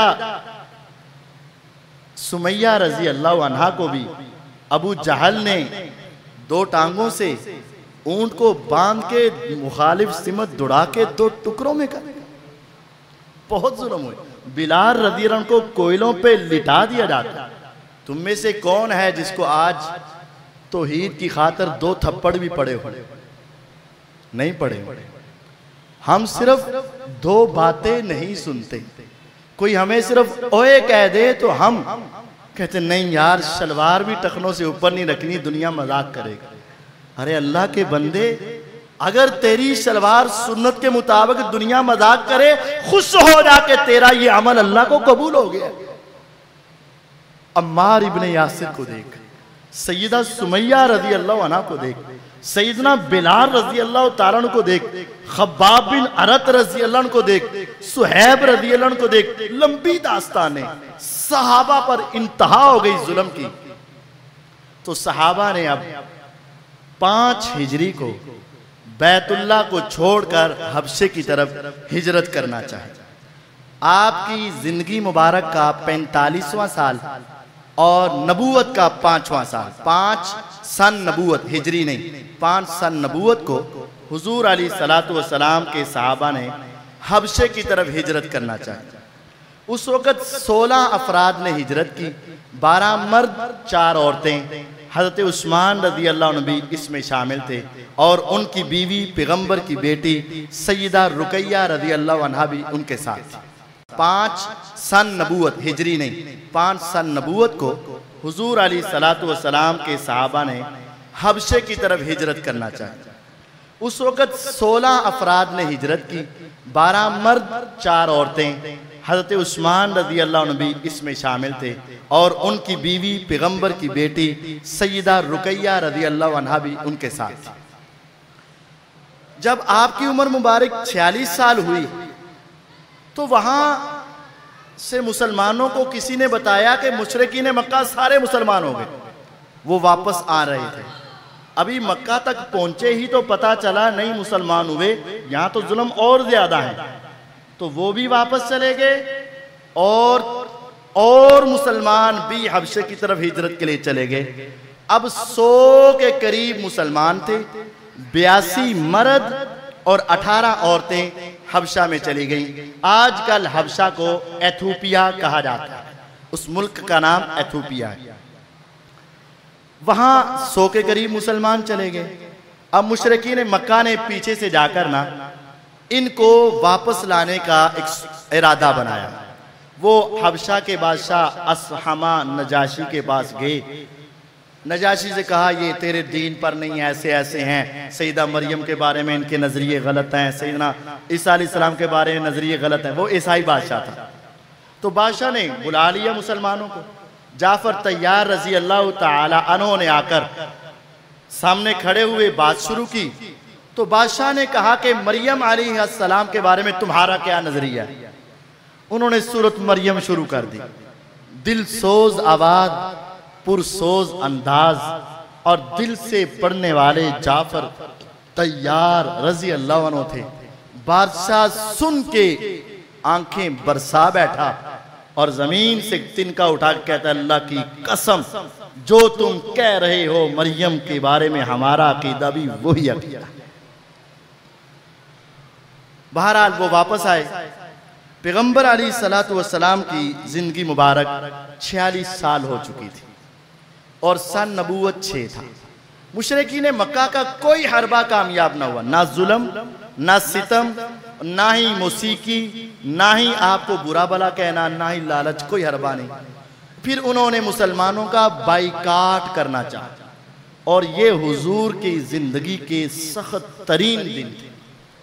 सुमैया रजी अल्लाह अन्हा को भी अबू जहल ने 2 टांगों से ऊंट को बांध के मुखालिफ सिमत दुड़ा के 2 टुकड़ों में कर, बहुत जुल्म हुए। बिलाल रज़ी अल्लाह को कोयलों पे लिटा दिया जाता। तुम में से कौन है जिसको आज तौहीद की खातिर 2 थप्पड़ भी पड़े हो? नहीं पड़े। हम सिर्फ 2 बातें नहीं सुनते। कोई हमें सिर्फ ओए कह दे तो हम कहते नहीं यार, शलवार भी टखनों से ऊपर नहीं रखनी, दुनिया मजाक करेगा। अरे अल्लाह के बंदे, अगर तेरी शलवार सुन्नत के मुताबिक दुनिया मजाक करे, खुश हो जाके तेरा ये अमल अल्लाह को कबूल हो गया। अम्मार इब्ने यासिर को देख, सैयदा सुमैया रजी अल्लाह अन्हा को देख, सैयदना बिलाल रजी अल्लाह तआला अन्हु को देख, खब्बाब बिन अरत रजी अल्लाह अन्हु को देख, सुहैब रजी अल्लाह अन्हु को देख। लंबी दास्तानें, सहाबा पर इंतहा हो गई जुल्म की। तो सहाबा ने अब 5 हिजरी को बैतुल्लाह को छोड़कर हबशे की तरफ हिजरत करना चाहे। आपकी जिंदगी मुबारक का 45वां साल और नबूवत का 5वां साल, 5 सन नबूवत, हिजरी नहीं, 5 सन नबूवत को हुजूर अलैहिस्सलातु वस्सलाम के सहाबा ने हबशे की तरफ हिजरत करना चाहे। उस वक़्त 16 अफराद ने हिजरत की, 12 मर्द 4 औरतें। हज़रत उस्मान रज़ी अल्लाह अन्हु भी इसमें शामिल थे और उनकी बीवी पैगंबर की बेटी सैयदा रुकैया रज़ी अल्लाह अन्हा भी उनके साथ थी। 5 सन नबूवत, हिजरी नहीं, 5 सन नबूवत को हुजूर अलैहिस्सलातु वस्सलाम के सहाबा ने हबशे की तरफ हिजरत करना चाहिए। उस वक़्त 16 अफराद ने हिजरत की, 12 मर्द 4 औरतें। हज़रत उस्मान रज़ी अल्लाह अन्हु भी इसमें शामिल थे और उनकी बीवी पैगंबर की बेटी सैयदा रुकैया रज़ी अल्लाह अन्हा भी उनके साथ थी। जब आपकी उम्र मुबारक 46 साल हुई तो वहां से मुसलमानों को किसी ने बताया कि मुशरिकीन मक्का सारे मुसलमान हो गए, वो वापस आ रहे थे। अभी मक्का तक पहुंचे ही तो पता चला नहीं मुसलमान हुए, यहां तो जुल्म और ज्यादा है, तो वो भी वापस चले गए और मुसलमान भी हबशे की तरफ हिजरत के लिए चले गए। अब 100 के करीब मुसलमान थे, 82 मर्द और 18 औरतें हबशा में चली गई। आजकल हबशा को एथोपिया कहा जाता है, उस मुल्क का नाम एथोपिया है। वहां 100 के करीब मुसलमान चले गए। अब मुशरिकीन मक्का ने पीछे से जाकर ना इनको वापस लाने का एक इरादा बनाया। वो हबशा के बादशाह असहमा नजाशी के पास गए। नजाशी से कहा ये तेरे दीन पर नहीं, ऐसे ऐसे हैं, सईदा मरियम के बारे में इनके नजरिए गलत हैं, सईदना ईसा अलैहिस्सलाम के बारे में नजरिए गलत हैं। वो ईसाई बादशाह था। तो बादशाह ने बुला लिया मुसलमानों को। जाफर तैयार रजी अल्लाह ताला अन्हु ने आकर सामने खड़े हुए बात शुरू की। तो बादशाह ने कहा कि मरियम अलैहिस्सलाम के बारे में तुम्हारा क्या नजरिया है। उन्होंने सूरत मरियम शुरू कर दी। दिल सोज आवाज, पुरसोज अंदाज और दिल से पढ़ने वाले जाफर तैयार रजी अल्लाह अन्हु थे। बादशाह सुन के आंखें बरसा बैठा और जमीन से तिनका उठा के कहता है अल्लाह की कसम, जो तुम कह रहे हो मरियम के बारे में हमारा अकीदा भी वही अकीदा। बहरहाल वो वापस आए। पैगंबर अलैहिस्सलातु वस्सलाम की जिंदगी मुबारक 46 साल हो चुकी थी और सन नबूवत 6 था। मुशरिकीन मक्का का कोई हरबा कामयाब ना हुआ, ना जुल्म, ना सितम, ना ही मौसीकी, ना ही आपको बुरा भला कहना, ना ही लालच, कोई हरबा नहीं। फिर उन्होंने मुसलमानों का बाइकाट करना चाहा और ये हुजूर की जिंदगी के सख्त तरीन दिन थे।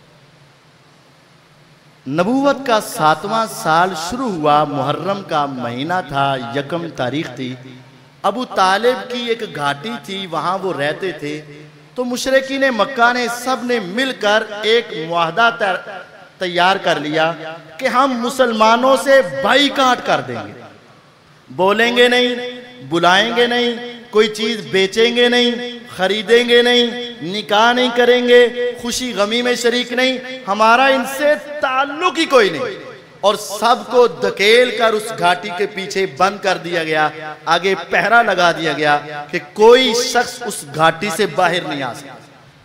नबूवत का 7वां साल शुरू हुआ, मुहर्रम का महीना था, 1 तारीख थी। अबू तालिब की एक घाटी थी, वहां वो रहते थे। तो मुशरिकीन मक्का ने सब ने मिलकर एक मुआहदा तैयार कर लिया कि हम मुसलमानों से बाइकाट कर देंगे, बोलेंगे नहीं, बुलाएंगे नहीं, कोई चीज बेचेंगे नहीं, खरीदेंगे नहीं, निकाह नहीं करेंगे, खुशी गमी में शरीक नहीं, हमारा इनसे ताल्लुक ही कोई नहीं। और सबको धकेल कर उस घाटी के पीछे बंद कर दिया गया। आगे पहरा लगा दिया गया कि कोई शख्स उस घाटी से बाहर नहीं आ सकता।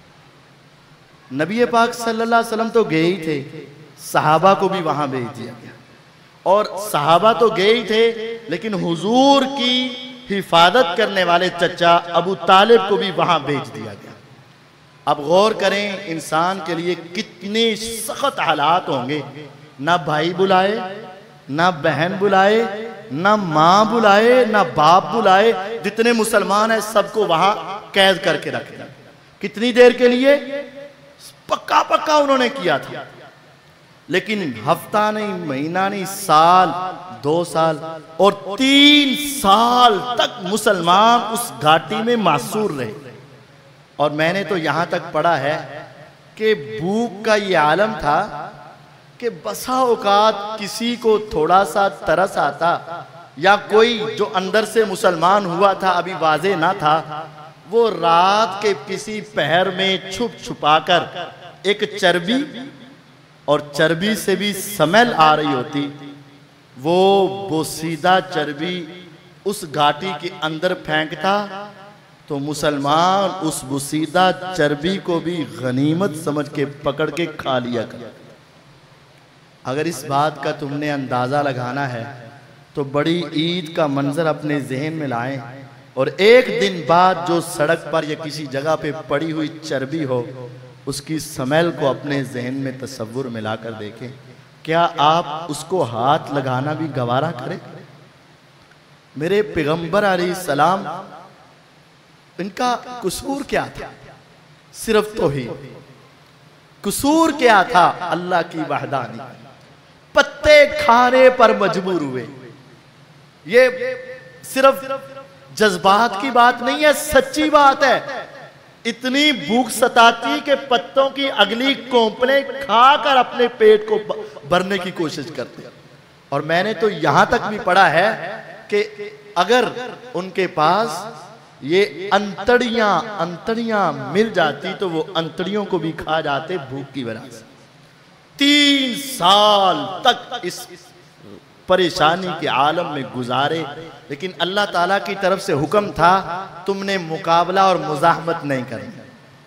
नबी पाक सल्लल्लाहु अलैहि वसल्लम तो गए ही थे, सहाबा को भी वहां भेज दिया गया। और सहाबा तो गए ही थे, लेकिन हुजूर की हिफाजत करने वाले चचा अबू तालिब को भी वहां भेज दिया गया। अब गौर करें, इंसान के लिए कितने सख्त हालात होंगे। ना भाई बुलाए, ना बहन बुलाए, ना माँ बुलाए, ना बाप बुलाए, जितने मुसलमान हैं सबको वहां कैद करके रख दिया। कितनी देर के लिए? पक्का पक्का उन्होंने किया था, लेकिन हफ्ता नहीं, महीना नहीं, साल, 2 साल और 3 साल तक मुसलमान उस घाटी में मासूर रहे। और मैंने तो यहां तक पढ़ा है कि भूख का ये आलम था कि बसा औकात किसी को थोड़ा सा तरस आता या कोई जो अंदर से मुसलमान हुआ था अभी वाजे ना था, वो रात के किसी पहर में छुप छुपाकर एक चर्बी, और चर्बी से भी स्मेल आ रही होती, वो बोसीदा चर्बी उस घाटी के अंदर फेंकता, तो मुसलमान उस बोसीदा चर्बी को भी गनीमत समझ के पकड़ के खा लिया कर। अगर इस बात का तुमने अंदाजा लगाना है तो बड़ी ईद का मंजर अपने जहन में लाएं और एक दिन बाद जो सड़क पर या किसी जगह पे पड़ी हुई चर्बी हो उसकी स्मेल को अपने जहन में तसव्वुर मिलाकर देखें। क्या आप उसको हाथ लगाना भी गवारा करें? मेरे पैगंबर अलैहिस्सलाम, इनका कसूर क्या था? सिर्फ तौहीद। कसूर क्या था? अल्लाह की वहदानी। पत्ते खाने पर मजबूर हुए। ये सिर्फ जज्बात की बात नहीं है, सच्ची बात है। इतनी भूख सताती कि पत्तों की अगली कोंपने खाकर अपने पेट को भरने की कोशिश करते। और मैंने तो यहां तक भी पढ़ा है कि अगर उनके पास ये अंतड़ियां मिल जाती तो वो अंतड़ियों को भी खा जाते भूख की वजह से। 3 साल तक इस परेशानी के आलम में गुजारे, लेकिन अल्लाह ताला की तरफ से हुक्म था तुमने मुकाबला और मुजाहमत नहीं करनी।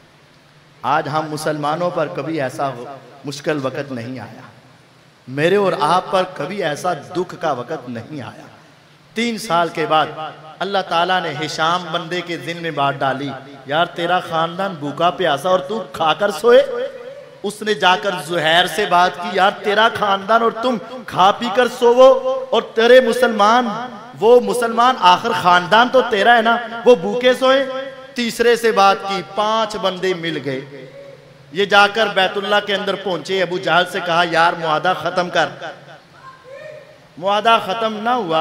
आज हम मुसलमानों पर कभी ऐसा मुश्किल वक़्त नहीं आया, मेरे और आप पर कभी ऐसा दुख का वक़्त नहीं आया। 3 साल के बाद अल्लाह ताला ने हिशाम बंदे के दिल में बात डाली, यार तेरा खानदान भूखा प्यासा और तू खाकर सोए। उसने जाकर जुहैर से बात की, यार तेरा खानदान और तुम खा पी कर सोवो, और तेरे वो मुसलमान आखिर खानदान तो तेरा है ना, वो भूखे सोए। तीसरे से बात की, 5 बंदे मिल गए। ये जाकर बैतुल्लाह के अंदर पहुंचे, अबू जहल से कहा यार मुआदा खत्म कर। मुआदा खत्म ना हुआ।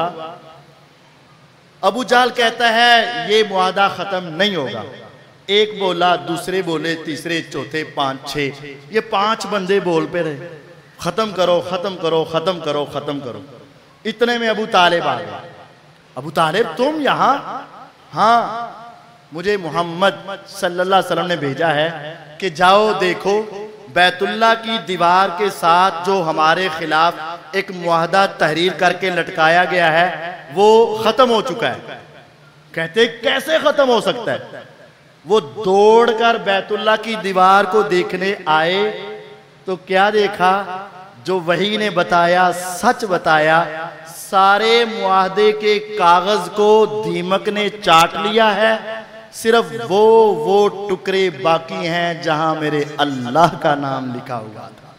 अबू जहल कहता है ये मुआदा खत्म नहीं होगा। एक बोला, दूसरे बोले, तीसरे, चौथे, 5, 6, ये 5 बंदे बोल पे रहे, खत्म करो खत्म करो खत्म करो खत्म करो। इतने में अबू तालिब आ गए। अबू तालिब तुम यहाँ? हाँ, मुझे मोहम्मद सल्लल्लाहु अलैहि वसल्लम ने भेजा है कि जाओ देखो बैतुल्लाह की दीवार के साथ जो हमारे खिलाफ एक मुआहदा तहरीर करके लटकाया गया है वो खत्म हो चुका है। कहते कैसे खत्म हो सकता है? वो दौड़कर बैतुल्लाह की दीवार को देखने आए तो क्या देखा? जो वही ने बताया सच बताया। सारे मुआहदे के कागज को दीमक ने चाट लिया है, सिर्फ वो टुकड़े बाकी हैं जहां मेरे अल्लाह का नाम लिखा हुआ था।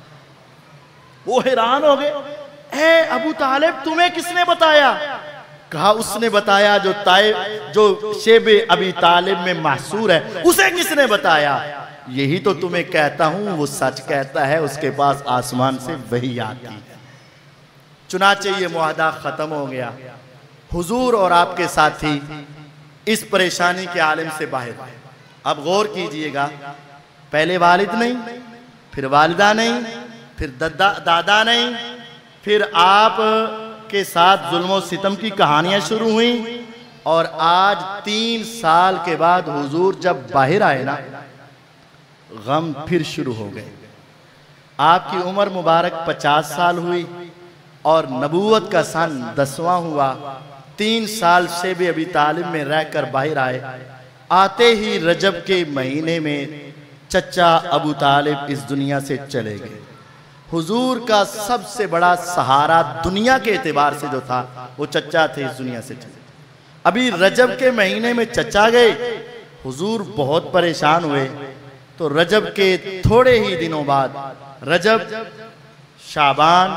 वो हैरान हो गए, ए अबू तालिब तुम्हें किसने बताया? कहा उसने बताया जो शेबे अबी तालिब में महसूर है, उसे किसने बताया? यही तो तुम्हें कहता हूं, वो सच कहता है, उसके पास आसमान से वही आती है। चुनाचे ये मुआहदा खत्म हो गया। हुजूर और आपके साथी इस परेशानी के आलम से बाहर। अब गौर कीजिएगा, पहले वालिद नहीं, फिर वालिदा नहीं, फिर दादा नहीं, फिर आप के साथ जुल्म सितम की कहानियां शुरू हुई, और आज 3 साल के बाद हुजूर जब बाहर आए ना, गम फिर शुरू हो गए। आपकी उम्र मुबारक 50 साल हुई और नबूवत का सन 10वां हुआ। 3 साल से भी अभी तालिब में रहकर बाहर आए। आते ही रजब के महीने में चचा अबू तालिब इस दुनिया से चले गए। हुजूर का सबसे बड़ा सहारा दुनिया के एतबार से जो था वो चचा थे, इस दुनिया से चले। अभी रजब के महीने में चचा गए, हुजूर बहुत परेशान हुए। तो रजब के थोड़े ही दिनों बाद, रजब, शाबान,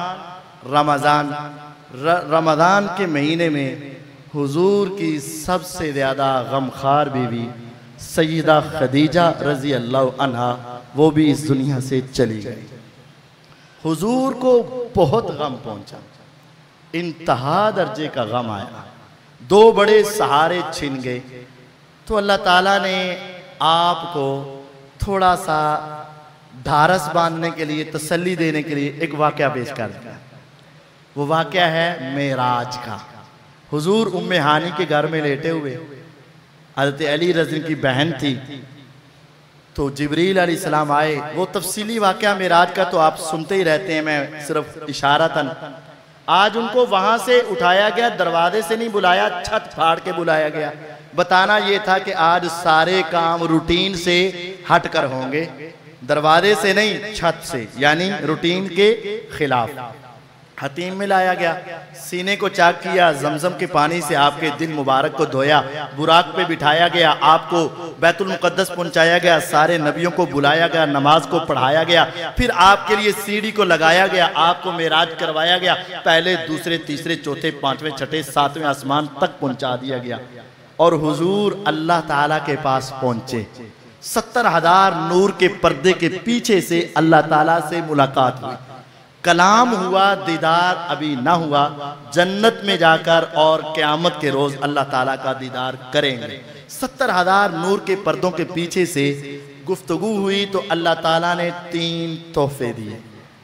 रमजान के महीने में हुजूर की सबसे ज्यादा गमखार बीवी सैयदा खदीजा रजी अल्लाह अन्हा वो भी इस दुनिया से चली गई। हुजूर को बहुत गम पहुंचा, इंतहा दर्जे का गम आया। 2 बड़े सहारे छिन गए। तो अल्लाह ताला ने आपको थोड़ा सा ढारस बांधने के लिए, तसल्ली देने के लिए एक वाकया पेश कर दिया। वो वाकया है मेराज का। हुजूर उम्मे हानी के घर में लेटे हुए, हज़रत अली रज़ी की बहन थी, तो जिब्रील अलैहिस्सलाम आए। वो तफसीली वाकया मेराज का तो आप सुनते ही रहते हैं, मैं सिर्फ इशारतन। आज उनको वहां से उठाया गया, दरवाजे से नहीं बुलाया, छत फाड़ के बुलाया गया। बताना ये था कि आज सारे काम रूटीन से हटकर होंगे, दरवाजे से नहीं, छत से, यानी रूटीन के खिलाफ। हतीम में लाया गया, सीने को चाक किया, जमजम के पानी से आपके दिल मुबारक को धोया, बुराक पे बिठाया गया, आपको बैतुल मुकद्दस पहुंचाया गया, सारे नबियों को बुलाया गया, नमाज को पढ़ाया गया, फिर आपके लिए सीढ़ी को लगाया गया, आपको मेराज करवाया गया, पहले दूसरे तीसरे चौथे पांचवें छठे सातवें आसमान तक पहुंचा दिया गया और हुजूर अल्लाह ताला के पास पहुंचे। 70,000 नूर के पर्दे के पीछे से अल्लाह ताला से मुलाकात हुई, कलाम हुआ, दीदार अभी ना हुआ, जन्नत में जाकर और क़यामत के रोज अल्लाह ताला का दीदार करेंगे। 70,000 नूर के पर्दों के पीछे से गुफ्तगू हुई तो अल्लाह ताला ने 3 तोहफे दिए।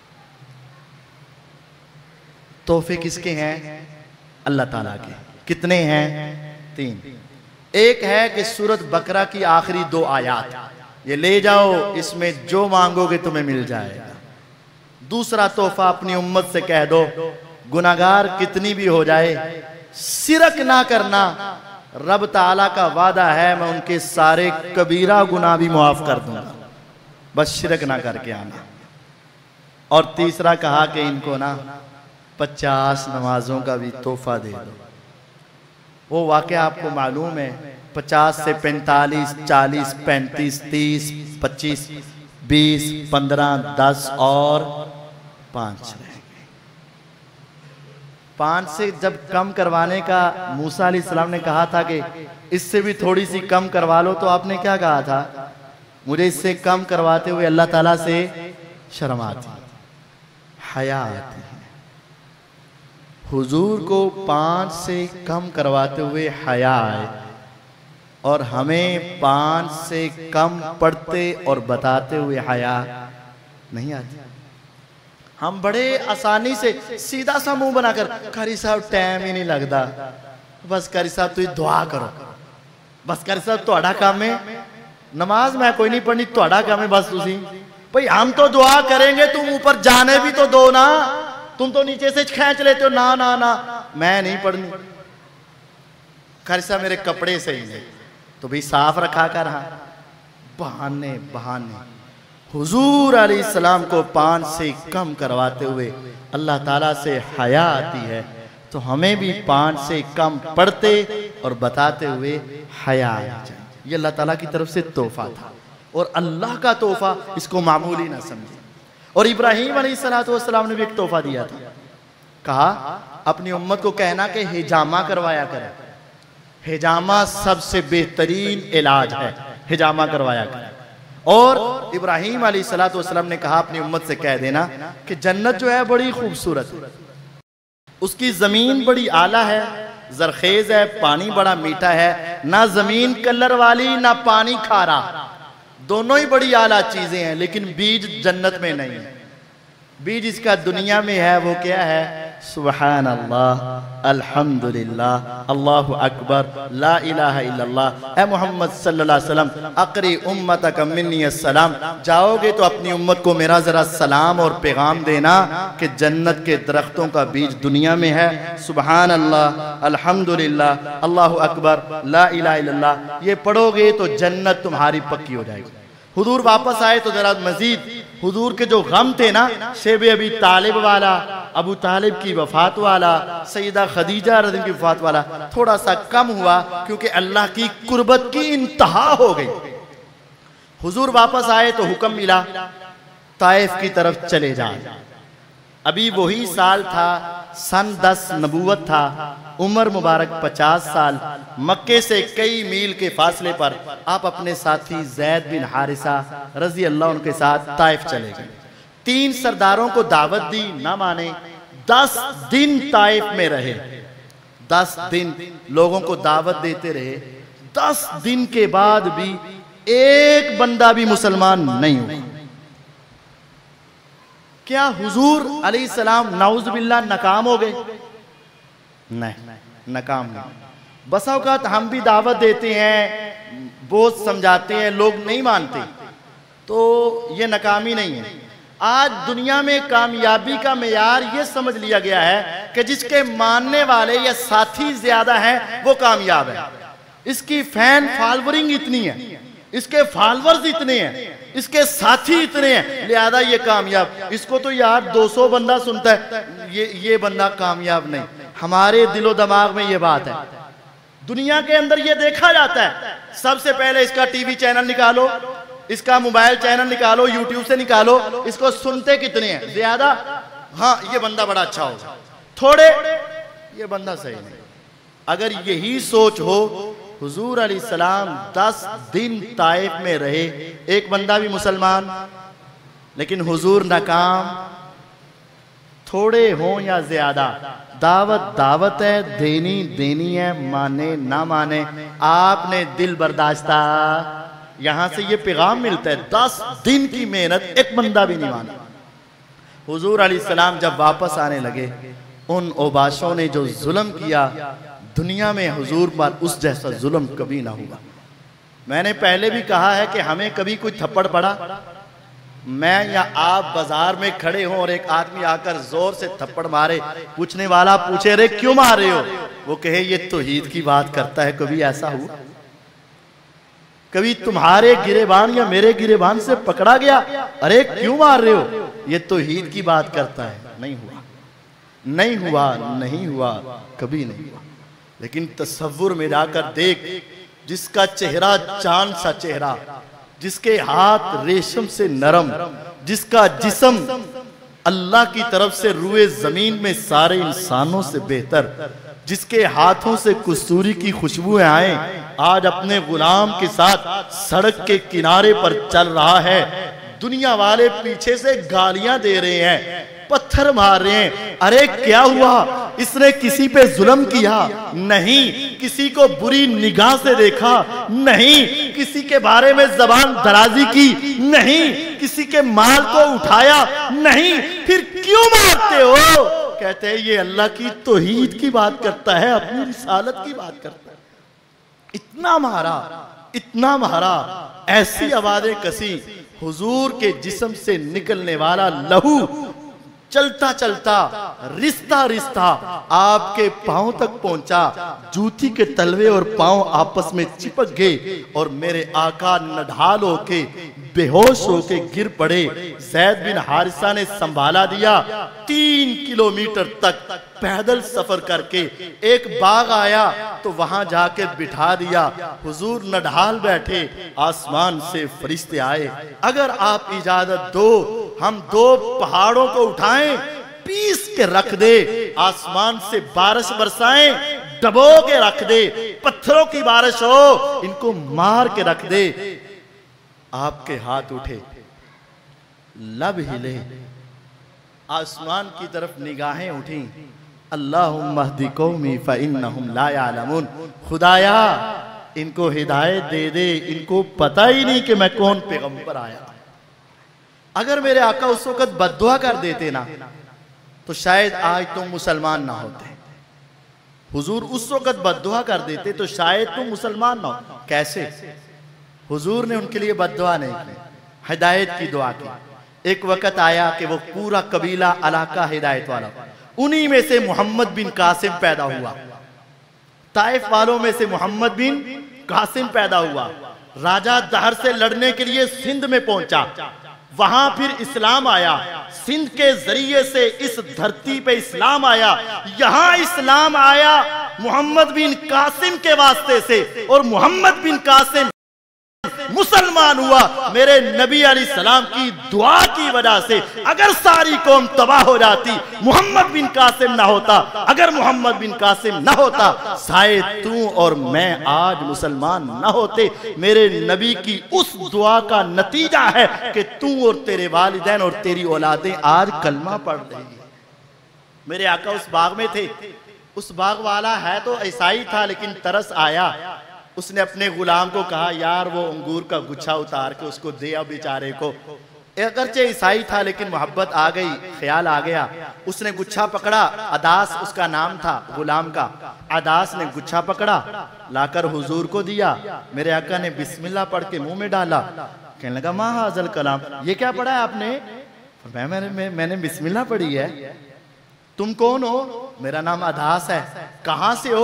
तोहफे किसके हैं? अल्लाह ताला के। कितने हैं? 3। एक है कि सूरत बकरा की आखिरी 2 आयात, ये ले जाओ, इसमें जो मांगोगे तुम्हें मिल जाएगा। दूसरा तोहफा अपनी उम्मत से कह दो, गुनाहगार कितनी भी हो जाए शिरक ना करना, रब ताला का वादा है मैं उनके सारे कबीरा गुनाह भी मुआफ कर दूंगा, बस शिरक ना करके आना। और तीसरा कहा कि इनको ना 50 नमाजों का भी तोहफा दे दो। वो वाकया आपको मालूम है, 50 से 45, 40, 35, 30, 25, 20, 15, 10 और 5 रह गए। 5 से जब कम करवाने का मूसा अलैहिस्सलाम ने कहा था कि इससे भी थोड़ी सी कम करवा लो, तो आपने क्या कहा था? मुझे इससे कम करवाते हुए अल्लाह ताला से शर्म आती, हया आती है। हुजूर को 5 से कम करवाते हुए हया आए और हमें 5 से कम पढ़ते और बताते हुए हया नहीं आती। हम बड़े आसानी से सीधा सा मुंह बनाकर, कारी साहब टाइम ही नहीं लगता, बस कारी साहब तुम दुआ करो, बस कारी साहब तुहाडा काम है, नमाज मैं कोई नहीं पढ़नी, तुहाडा काम है, बस तुसी भाई हम तो दुआ करेंगे, तुम ऊपर जाने भी तो दो ना, तुम तो नीचे से खींच लेते हो, ना ना ना मैं नहीं पढ़नी। कारी साहब मेरे कपड़े सही नहीं, तो भी साफ रखा कर। हाँ, बहाने बहाने। हुजूर अलैहिस्सलाम को 5 से कम करवाते हुए अल्लाह ताला से हया आती है, तो हमें भी 5 से कम पढ़ते और बताते हुए हया आनी चाहिए। ये अल्लाह ताला की तरफ से तोहफा था और अल्लाह का तोहफा इसको मामूली ना समझे। और इब्राहीम अलैहिस्सलाम ने भी एक तोहफा दिया था, कहा अपनी उम्मत को कहना कि हिजामा करवाया करें, हिजामा सबसे बेहतरीन इलाज है, हिजामा करवाया करें। और इब्राहीम अलैहिस्सलाम ने कहा अपनी उम्मत से कह देना कि जन्नत जो है बड़ी खूबसूरत है, उसकी जमीन बड़ी आला है, जरखेज है, पानी बड़ा मीठा है, ना जमीन कलर वाली ना पानी खारा, दोनों ही बड़ी आला चीजें हैं, लेकिन बीज जन्नत में नहीं है। बीज इसका दुनिया में है, वो क्या है? सुबहान अल्लाह, अल्हम्दुलिल्लाह, अल्लाहु अकबर, ला इलाहा इल्लल्लाह। ए मोहम्मद सल्लल्लाहु अलैहि वसल्लम, अक़री उम्मतक मिन्नी अस्सलाम, जाओगे तो अपनी उम्मत को मेरा जरा सलाम और पैगाम देना कि जन्नत के दरख्तों का बीज दुनिया में है। सुबहान अल्लाह, अल्हम्दुलिल्लाह, अल्लाहु अकबर, ला इलाहा इल्लल्लाह, ये पढ़ोगे तो जन्नत तुम्हारी पक्की हो जाएगी। हुजूर वापस आए तो जरा मजीद हुजूर के जो गम थे ना, शेब अबी तालिब वाला, अबू तालिब की वफात वाला, सैयदा खदीजा रज़ी की वफात वाला, थोड़ा सा कम हुआ क्योंकि अल्लाह की कुर्बत की इंतहा हो गई। हुजूर वापस आए तो हुक्म मिला ताइफ की तरफ चले जाए। अभी वही साल था, सन 10 नबूवत था, उम्र मुबारक 50 साल। मक्के से कई मील के फासले पर आप अपने साथी जैद बिन हारिसा रजी अल्लाह उनके साथ ताइफ चले गए। 3 सरदारों को दावत दी, ना माने। 10 दिन ताइफ में रहे, 10 दिन लोगों को दावत देते रहे। 10 दिन के बाद भी एक बंदा भी मुसलमान नहीं हुआ। क्या हुजूर अलैहिस्सलाम नाउज़ुबिल्लाह नाकाम हो गए? नहीं, नाकाम नहीं। बसा औकात हम भी दावत देते हैं, बहुत समझाते हैं, लोग नहीं मानते, तो ये नाकामी नहीं है। आज दुनिया में कामयाबी का मेयार ये समझ लिया गया है कि जिसके मानने वाले या साथी ज्यादा हैं वो कामयाब है। इसकी फैन फॉलोइंग इतनी है, इसके फॉलोअर्स इतने हैं, इसके साथी इतने हैं, लिहाजा ये कामयाब। इसको तो यार 200 बंदा सुनता है, ये बंदा कामयाब नहीं। हमारे दिलो दिमाग में ये बात है, दुनिया के अंदर ये देखा जाता है। सबसे पहले इसका टीवी चैनल निकालो, इसका मोबाइल चैनल निकालो, यूट्यूब से निकालो, इसको सुनते कितने हैं, ज्यादा, हाँ ये बंदा बड़ा अच्छा होगा, थोड़े ये बंदा सही नहीं। अगर यही सोच हो, हुजूर अलैहिस्सलाम 10 दिन ताइफ में रहे, एक बंदा भी मुसलमान, लेकिन हुजूर नाकाम, थोड़े हों या ज्यादा, दावत दावत है, देनी है, माने ना माने, आपने दिल बर्दाश्ता। यहां से ये पैगाम मिलता है, 10 दिन की मेहनत, एक बंदा भी नहीं माना। हुजूर अलैहिस्सलाम जब वापस आने लगे, उन ओबाशों ने जो जुल्म किया, दुनिया में हुजूर पर उस जैसा जुल्म कभी ना हुआ। मैंने पहले भी कहा है कि हमें कभी कोई थप्पड़ पड़ा, मैं या आप बाजार में खड़े हों और एक आदमी आकर जोर से थप्पड़ मारे, पूछने वाला पूछे रे क्यों मार रहे हो, वो कहे ये तौहीद की बात करता है, कभी ऐसा हुआ? कभी तुम्हारे गिरेबान या मेरे गिरेबान से पकड़ा गया, अरे क्यों मार रहे हो, ये तौहीद की बात करता है? नहीं हुआ, नहीं हुआ, नहीं हुआ, कभी नहीं हुआ। लेकिन तसव्वुर में जाकर देख, जिसका चेहरा चांद सा चेहरा, जिसके हाथ रेशम से नरम, जिसका जिस्म अल्लाह की तरफ से रुए जमीन में सारे इंसानों से बेहतर, जिसके हाथों से कस्तूरी की खुशबुएं आए, आज अपने गुलाम के साथ सड़क के किनारे पर चल रहा है। दुनिया वाले पीछे से गालियां दे रहे हैं, पत्थर मार रहे हैं, अरे क्या हुआ, इसने किसी पे जुल्म किया नहीं, किसी को बुरी निगाह से देखा नहीं, किसी के बारे में जबान दराजी की नहीं, किसी के माल को उठाया नहीं, फिर क्यों मारते हो? कहते हैं ये अल्लाह की तौहीद की बात करता है, अपनी रिसालत की बात करता है। इतना मारा, इतना मारा, ऐसी आवाजें कसी, हुजूर के जिस्म से निकलने वाला लहू चलता चलता रिश्ता रिश्ता आपके पांव तक पहुंचा, जूती के तलवे और पांव आपस में चिपक गए और मेरे आका नढाल होके बेहोश होके गिर पड़े। ज़ैद बिन हारिसा ने संभाला दिया, 3 किलोमीटर तक पैदल सफर करके एक बाग आया तो वहां जाके बिठा दिया। हुजूर नढाल बैठे, आसमान से फरिश्ते आए, अगर आप इजाजत दो हम 2 पहाड़ों को उठाएं, पीस के रख दे, आसमान से बारिश बरसाएं, डबो के रख दे, पत्थरों की बारिश हो, इनको मार के रख दे। आपके हाथ उठे, लब हिले, आसमान की तरफ निगाहें उठी, अल्लाहुम्मा हदी कौमी फ़इन्नहुम ला यअलमून, खुदाया इनको हिदायत दे दे, इनको पता ही नहीं कि मैं कौन पैगंबर आया। अगर मेरे आका उस वक्त बद्दुआ कर देते ना तो शायद आज तुम मुसलमान ना होते। हुजूर उस वक्त बद्दुआ कर देते तो शायद तुम मुसलमान ना हो। कैसे? हुजूर ने उनके लिए बद्दुआ नहीं की, हिदायत की दुआ की। एक वक्त आया कि वो पूरा कबीला इलाका हिदायत वाला, उन्हीं में से मोहम्मद बिन कासिम पैदा हुआ। ताइफ वालों में से मोहम्मद बिन कासिम पैदा हुआ। राजा दहर से लड़ने के लिए सिंध में पहुंचा, वहां फिर इस्लाम आया, सिंध के जरिए से इस धरती पे इस्लाम आया। यहां इस्लाम आया मोहम्मद बिन कासिम के वास्ते से, और मोहम्मद बिन कासिम मुसलमान हुआ मेरे नबी अलैहिस्सलाम की दुआ की वजह से। अगर सारी कौम तबाह हो जाती, मोहम्मद बिन कासिम ना होता, अगर मोहम्मद बिन कासिम ना होता, शायद तू और मैं आज मुसलमान ना होते। मेरे नबी की उस दुआ का नतीजा है कि तू और तेरे वालिदैन और तेरी औलादें आज कलमा पढ़ रही है। मेरे आका उस बाग में थे, उस बाग वाला है तो ऐसा ही था, लेकिन तरस आया। उसने अपने गुलाम को कहा, यार वो अंगूर का गुच्छा उतार के उसको दे बेचारे को। अगरचे ईसाई था लेकिन मोहब्बत आ गई, ख्याल आ गया। उसने गुच्छा पकड़ा, अदास उसका नाम था गुलाम का। अदास ने गुच्छा पकड़ा, लाकर हुजूर को दिया। मेरे आका ने बिस्मिल्लाह पढ़ के मुंह में डाला। कहने लगा, मा हाज़ल कलाम, ये क्या पढ़ा है आपने? मैंने बिस्मिल्लाह पढ़ी है। तुम कौन हो? मेरा नाम अदास है। कहां से हो?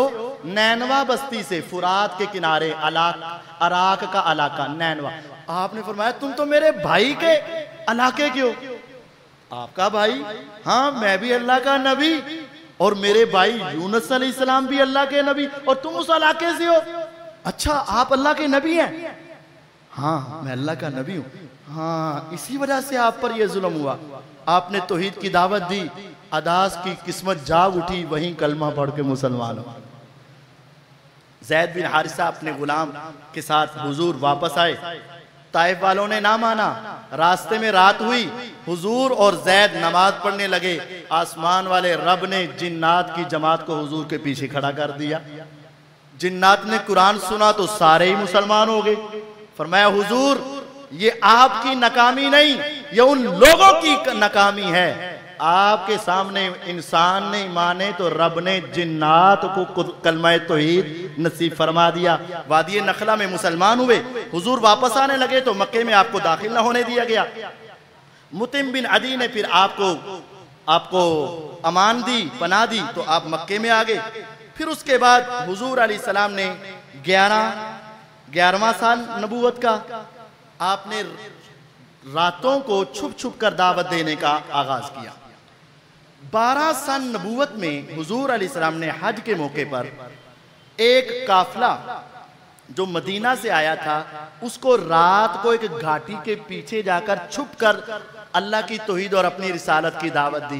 नैनवा बस्ती से, फुरात के किनारे, अराक का इलाका नैनवा। आपने फरमाया तुम तो मेरे भाई के इलाके के हो। आपका भाई? हाँ, मैं भी अल्लाह का नबी और मेरे भाई यूनुस अलैहिस्सलाम भी अल्लाह के नबी, और तुम उस इलाके से हो। अच्छा, आप अल्लाह के नबी हैं? हाँ, मैं अल्लाह का नबी हूँ। हाँ, इसी वजह से आप पर यह जुल्म हुआ। आपने तौहीद की दावत दी, अदास की किस्मत जाग उठी, वहीं कलमा पढ़ के मुसलमान हो। ज़ैद बिन हारिसा अपने गुलाम के साथ हुजूर वापस आए। ताइफ वालों ने ना माना, रास्ते में रात हुई, हुजूर और ज़ैद नमाज पढ़ने लगे। आसमान वाले रब ने जिन्नात की जमात को हुजूर के पीछे खड़ा कर दिया। जिन्नात ने कुरान सुना तो सारे ही मुसलमान हो गए। फरमाया हुजूर, ये आपकी नाकामी नहीं, ये उन लोगों की नाकामी है। आपके सामने इंसान नहीं माने तो रब ने जिन्नात को कलमा तौहीद नसीब फरमा दिया। वादी नखला में मुसलमान हुए। हुजूर वापस आने लगे तो मक्के में आपको दाखिल न होने दिया गया। मुतिम बिन अदी ने फिर आपको अमान दी, पनाह दी, तो आप मक्के में आ गए। फिर उसके बाद हुजूर अलैहिस्सलाम ने 11वां साल नबूवत का, आपने रातों को छुप छुप कर दावत देने का आगाज किया। 12 साल नबूवत में हुजूर अलैहिस्सलाम ने हज के मौके पर एक काफिला जो मदीना से आया था, उसको रात को एक घाटी के पीछे जाकर छुप कर अल्लाह की तौहीद और अपनी रिसालत की दावत दी।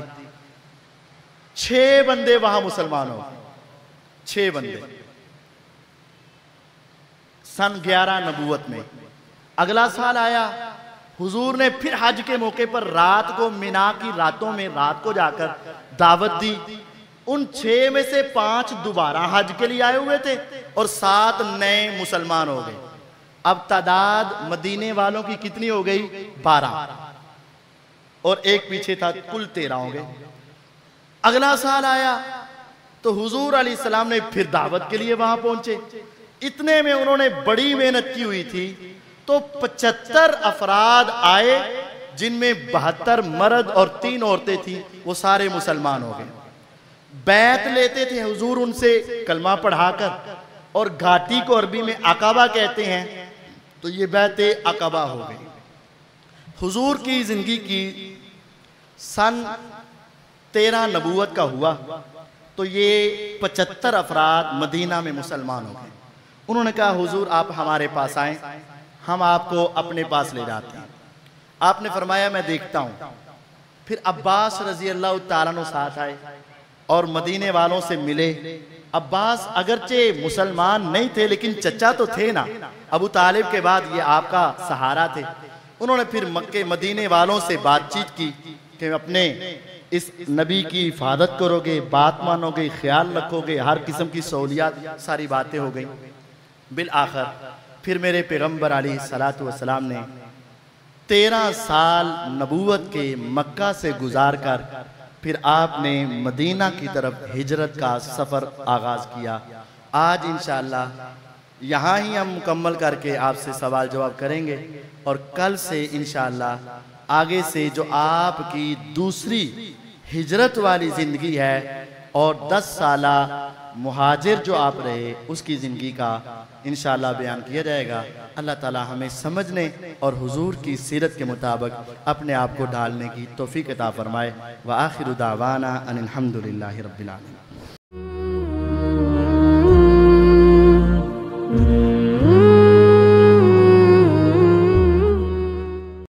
6 बंदे वहां मुसलमान हो, 6 बंदे सन 11 नबूवत में। अगला साल आया, हुजूर ने फिर हज के मौके पर रात को मिना की रातों में रात को जाकर दावत दी। उन 6 में से 5 दोबारा हज के लिए आए हुए थे और 7 नए मुसलमान हो गए। अब तादाद मदीने वालों की कितनी हो गई? 12, और एक पीछे था, कुल 13 हो गए। अगला साल आया तो हुजूर अलैहिस्सलाम ने फिर दावत के लिए वहां पहुंचे। इतने में उन्होंने बड़ी मेहनत की हुई थी, तो 75 अफराद आए, जिनमें 72 मर्द और 3 औरतें थी। वो सारे मुसलमान हो गए। बैत लेते थे हुजूर उनसे कलमा पढ़ाकर, और घाटी को अरबी में अकाबा कहते हैं, तो ये बैते अकाबा हो गई। हुजूर की जिंदगी की सन 13 नबूवत का हुआ तो ये 75 अफराद मदीना में मुसलमान हो गए। उन्होंने कहा हुजूर आप हमारे पास आए, हम आपको अपने पास ले जाते हैं। आपने फरमाया मैं देखता हूं। फिर अब्बास रजी अल्लाह ताला अन्हु साथ आए और मदीने वालों से मिले। अब्बास अगरचे मुसलमान नहीं थे लेकिन चचा तो थे ना, अबू तालिब के बाद ये आपका सहारा थे। उन्होंने फिर मक्के मदीने वालों से बातचीत की कि अपने इस नबी की हिफाजत करोगे, बात मानोगे, ख्याल रखोगे, हर किस्म की सहूलियात, सारी बातें हो गई। बिल आखिर फिर मेरे पैगम्बर अलैहिस्सलातु वस्सलाम ने 13 साल नबूवत के मक्का से गुजार कर फिर आपने मदीना की तरफ हिजरत का सफ़र आगाज़ किया। आज इंशाअल्लाह यहाँ ही हम मुकम्मल करके आपसे सवाल जवाब करेंगे, और कल से इंशाअल्लाह आगे से जो आपकी दूसरी हिजरत वाली ज़िंदगी है और 10 साला मुहाजिर जो आप रहे उसकी ज़िंदगी का इंशाअल्लाह बयान किया जाएगा। अल्लाह ताला हमें समझने और हुजूर की सीरत के मुताबिक अपने आप को ढालने की तौफीक अता फरमाए। व आखिरु दावाना अनिल हम्दुलिल्लाहि रब्बिल आलमीन।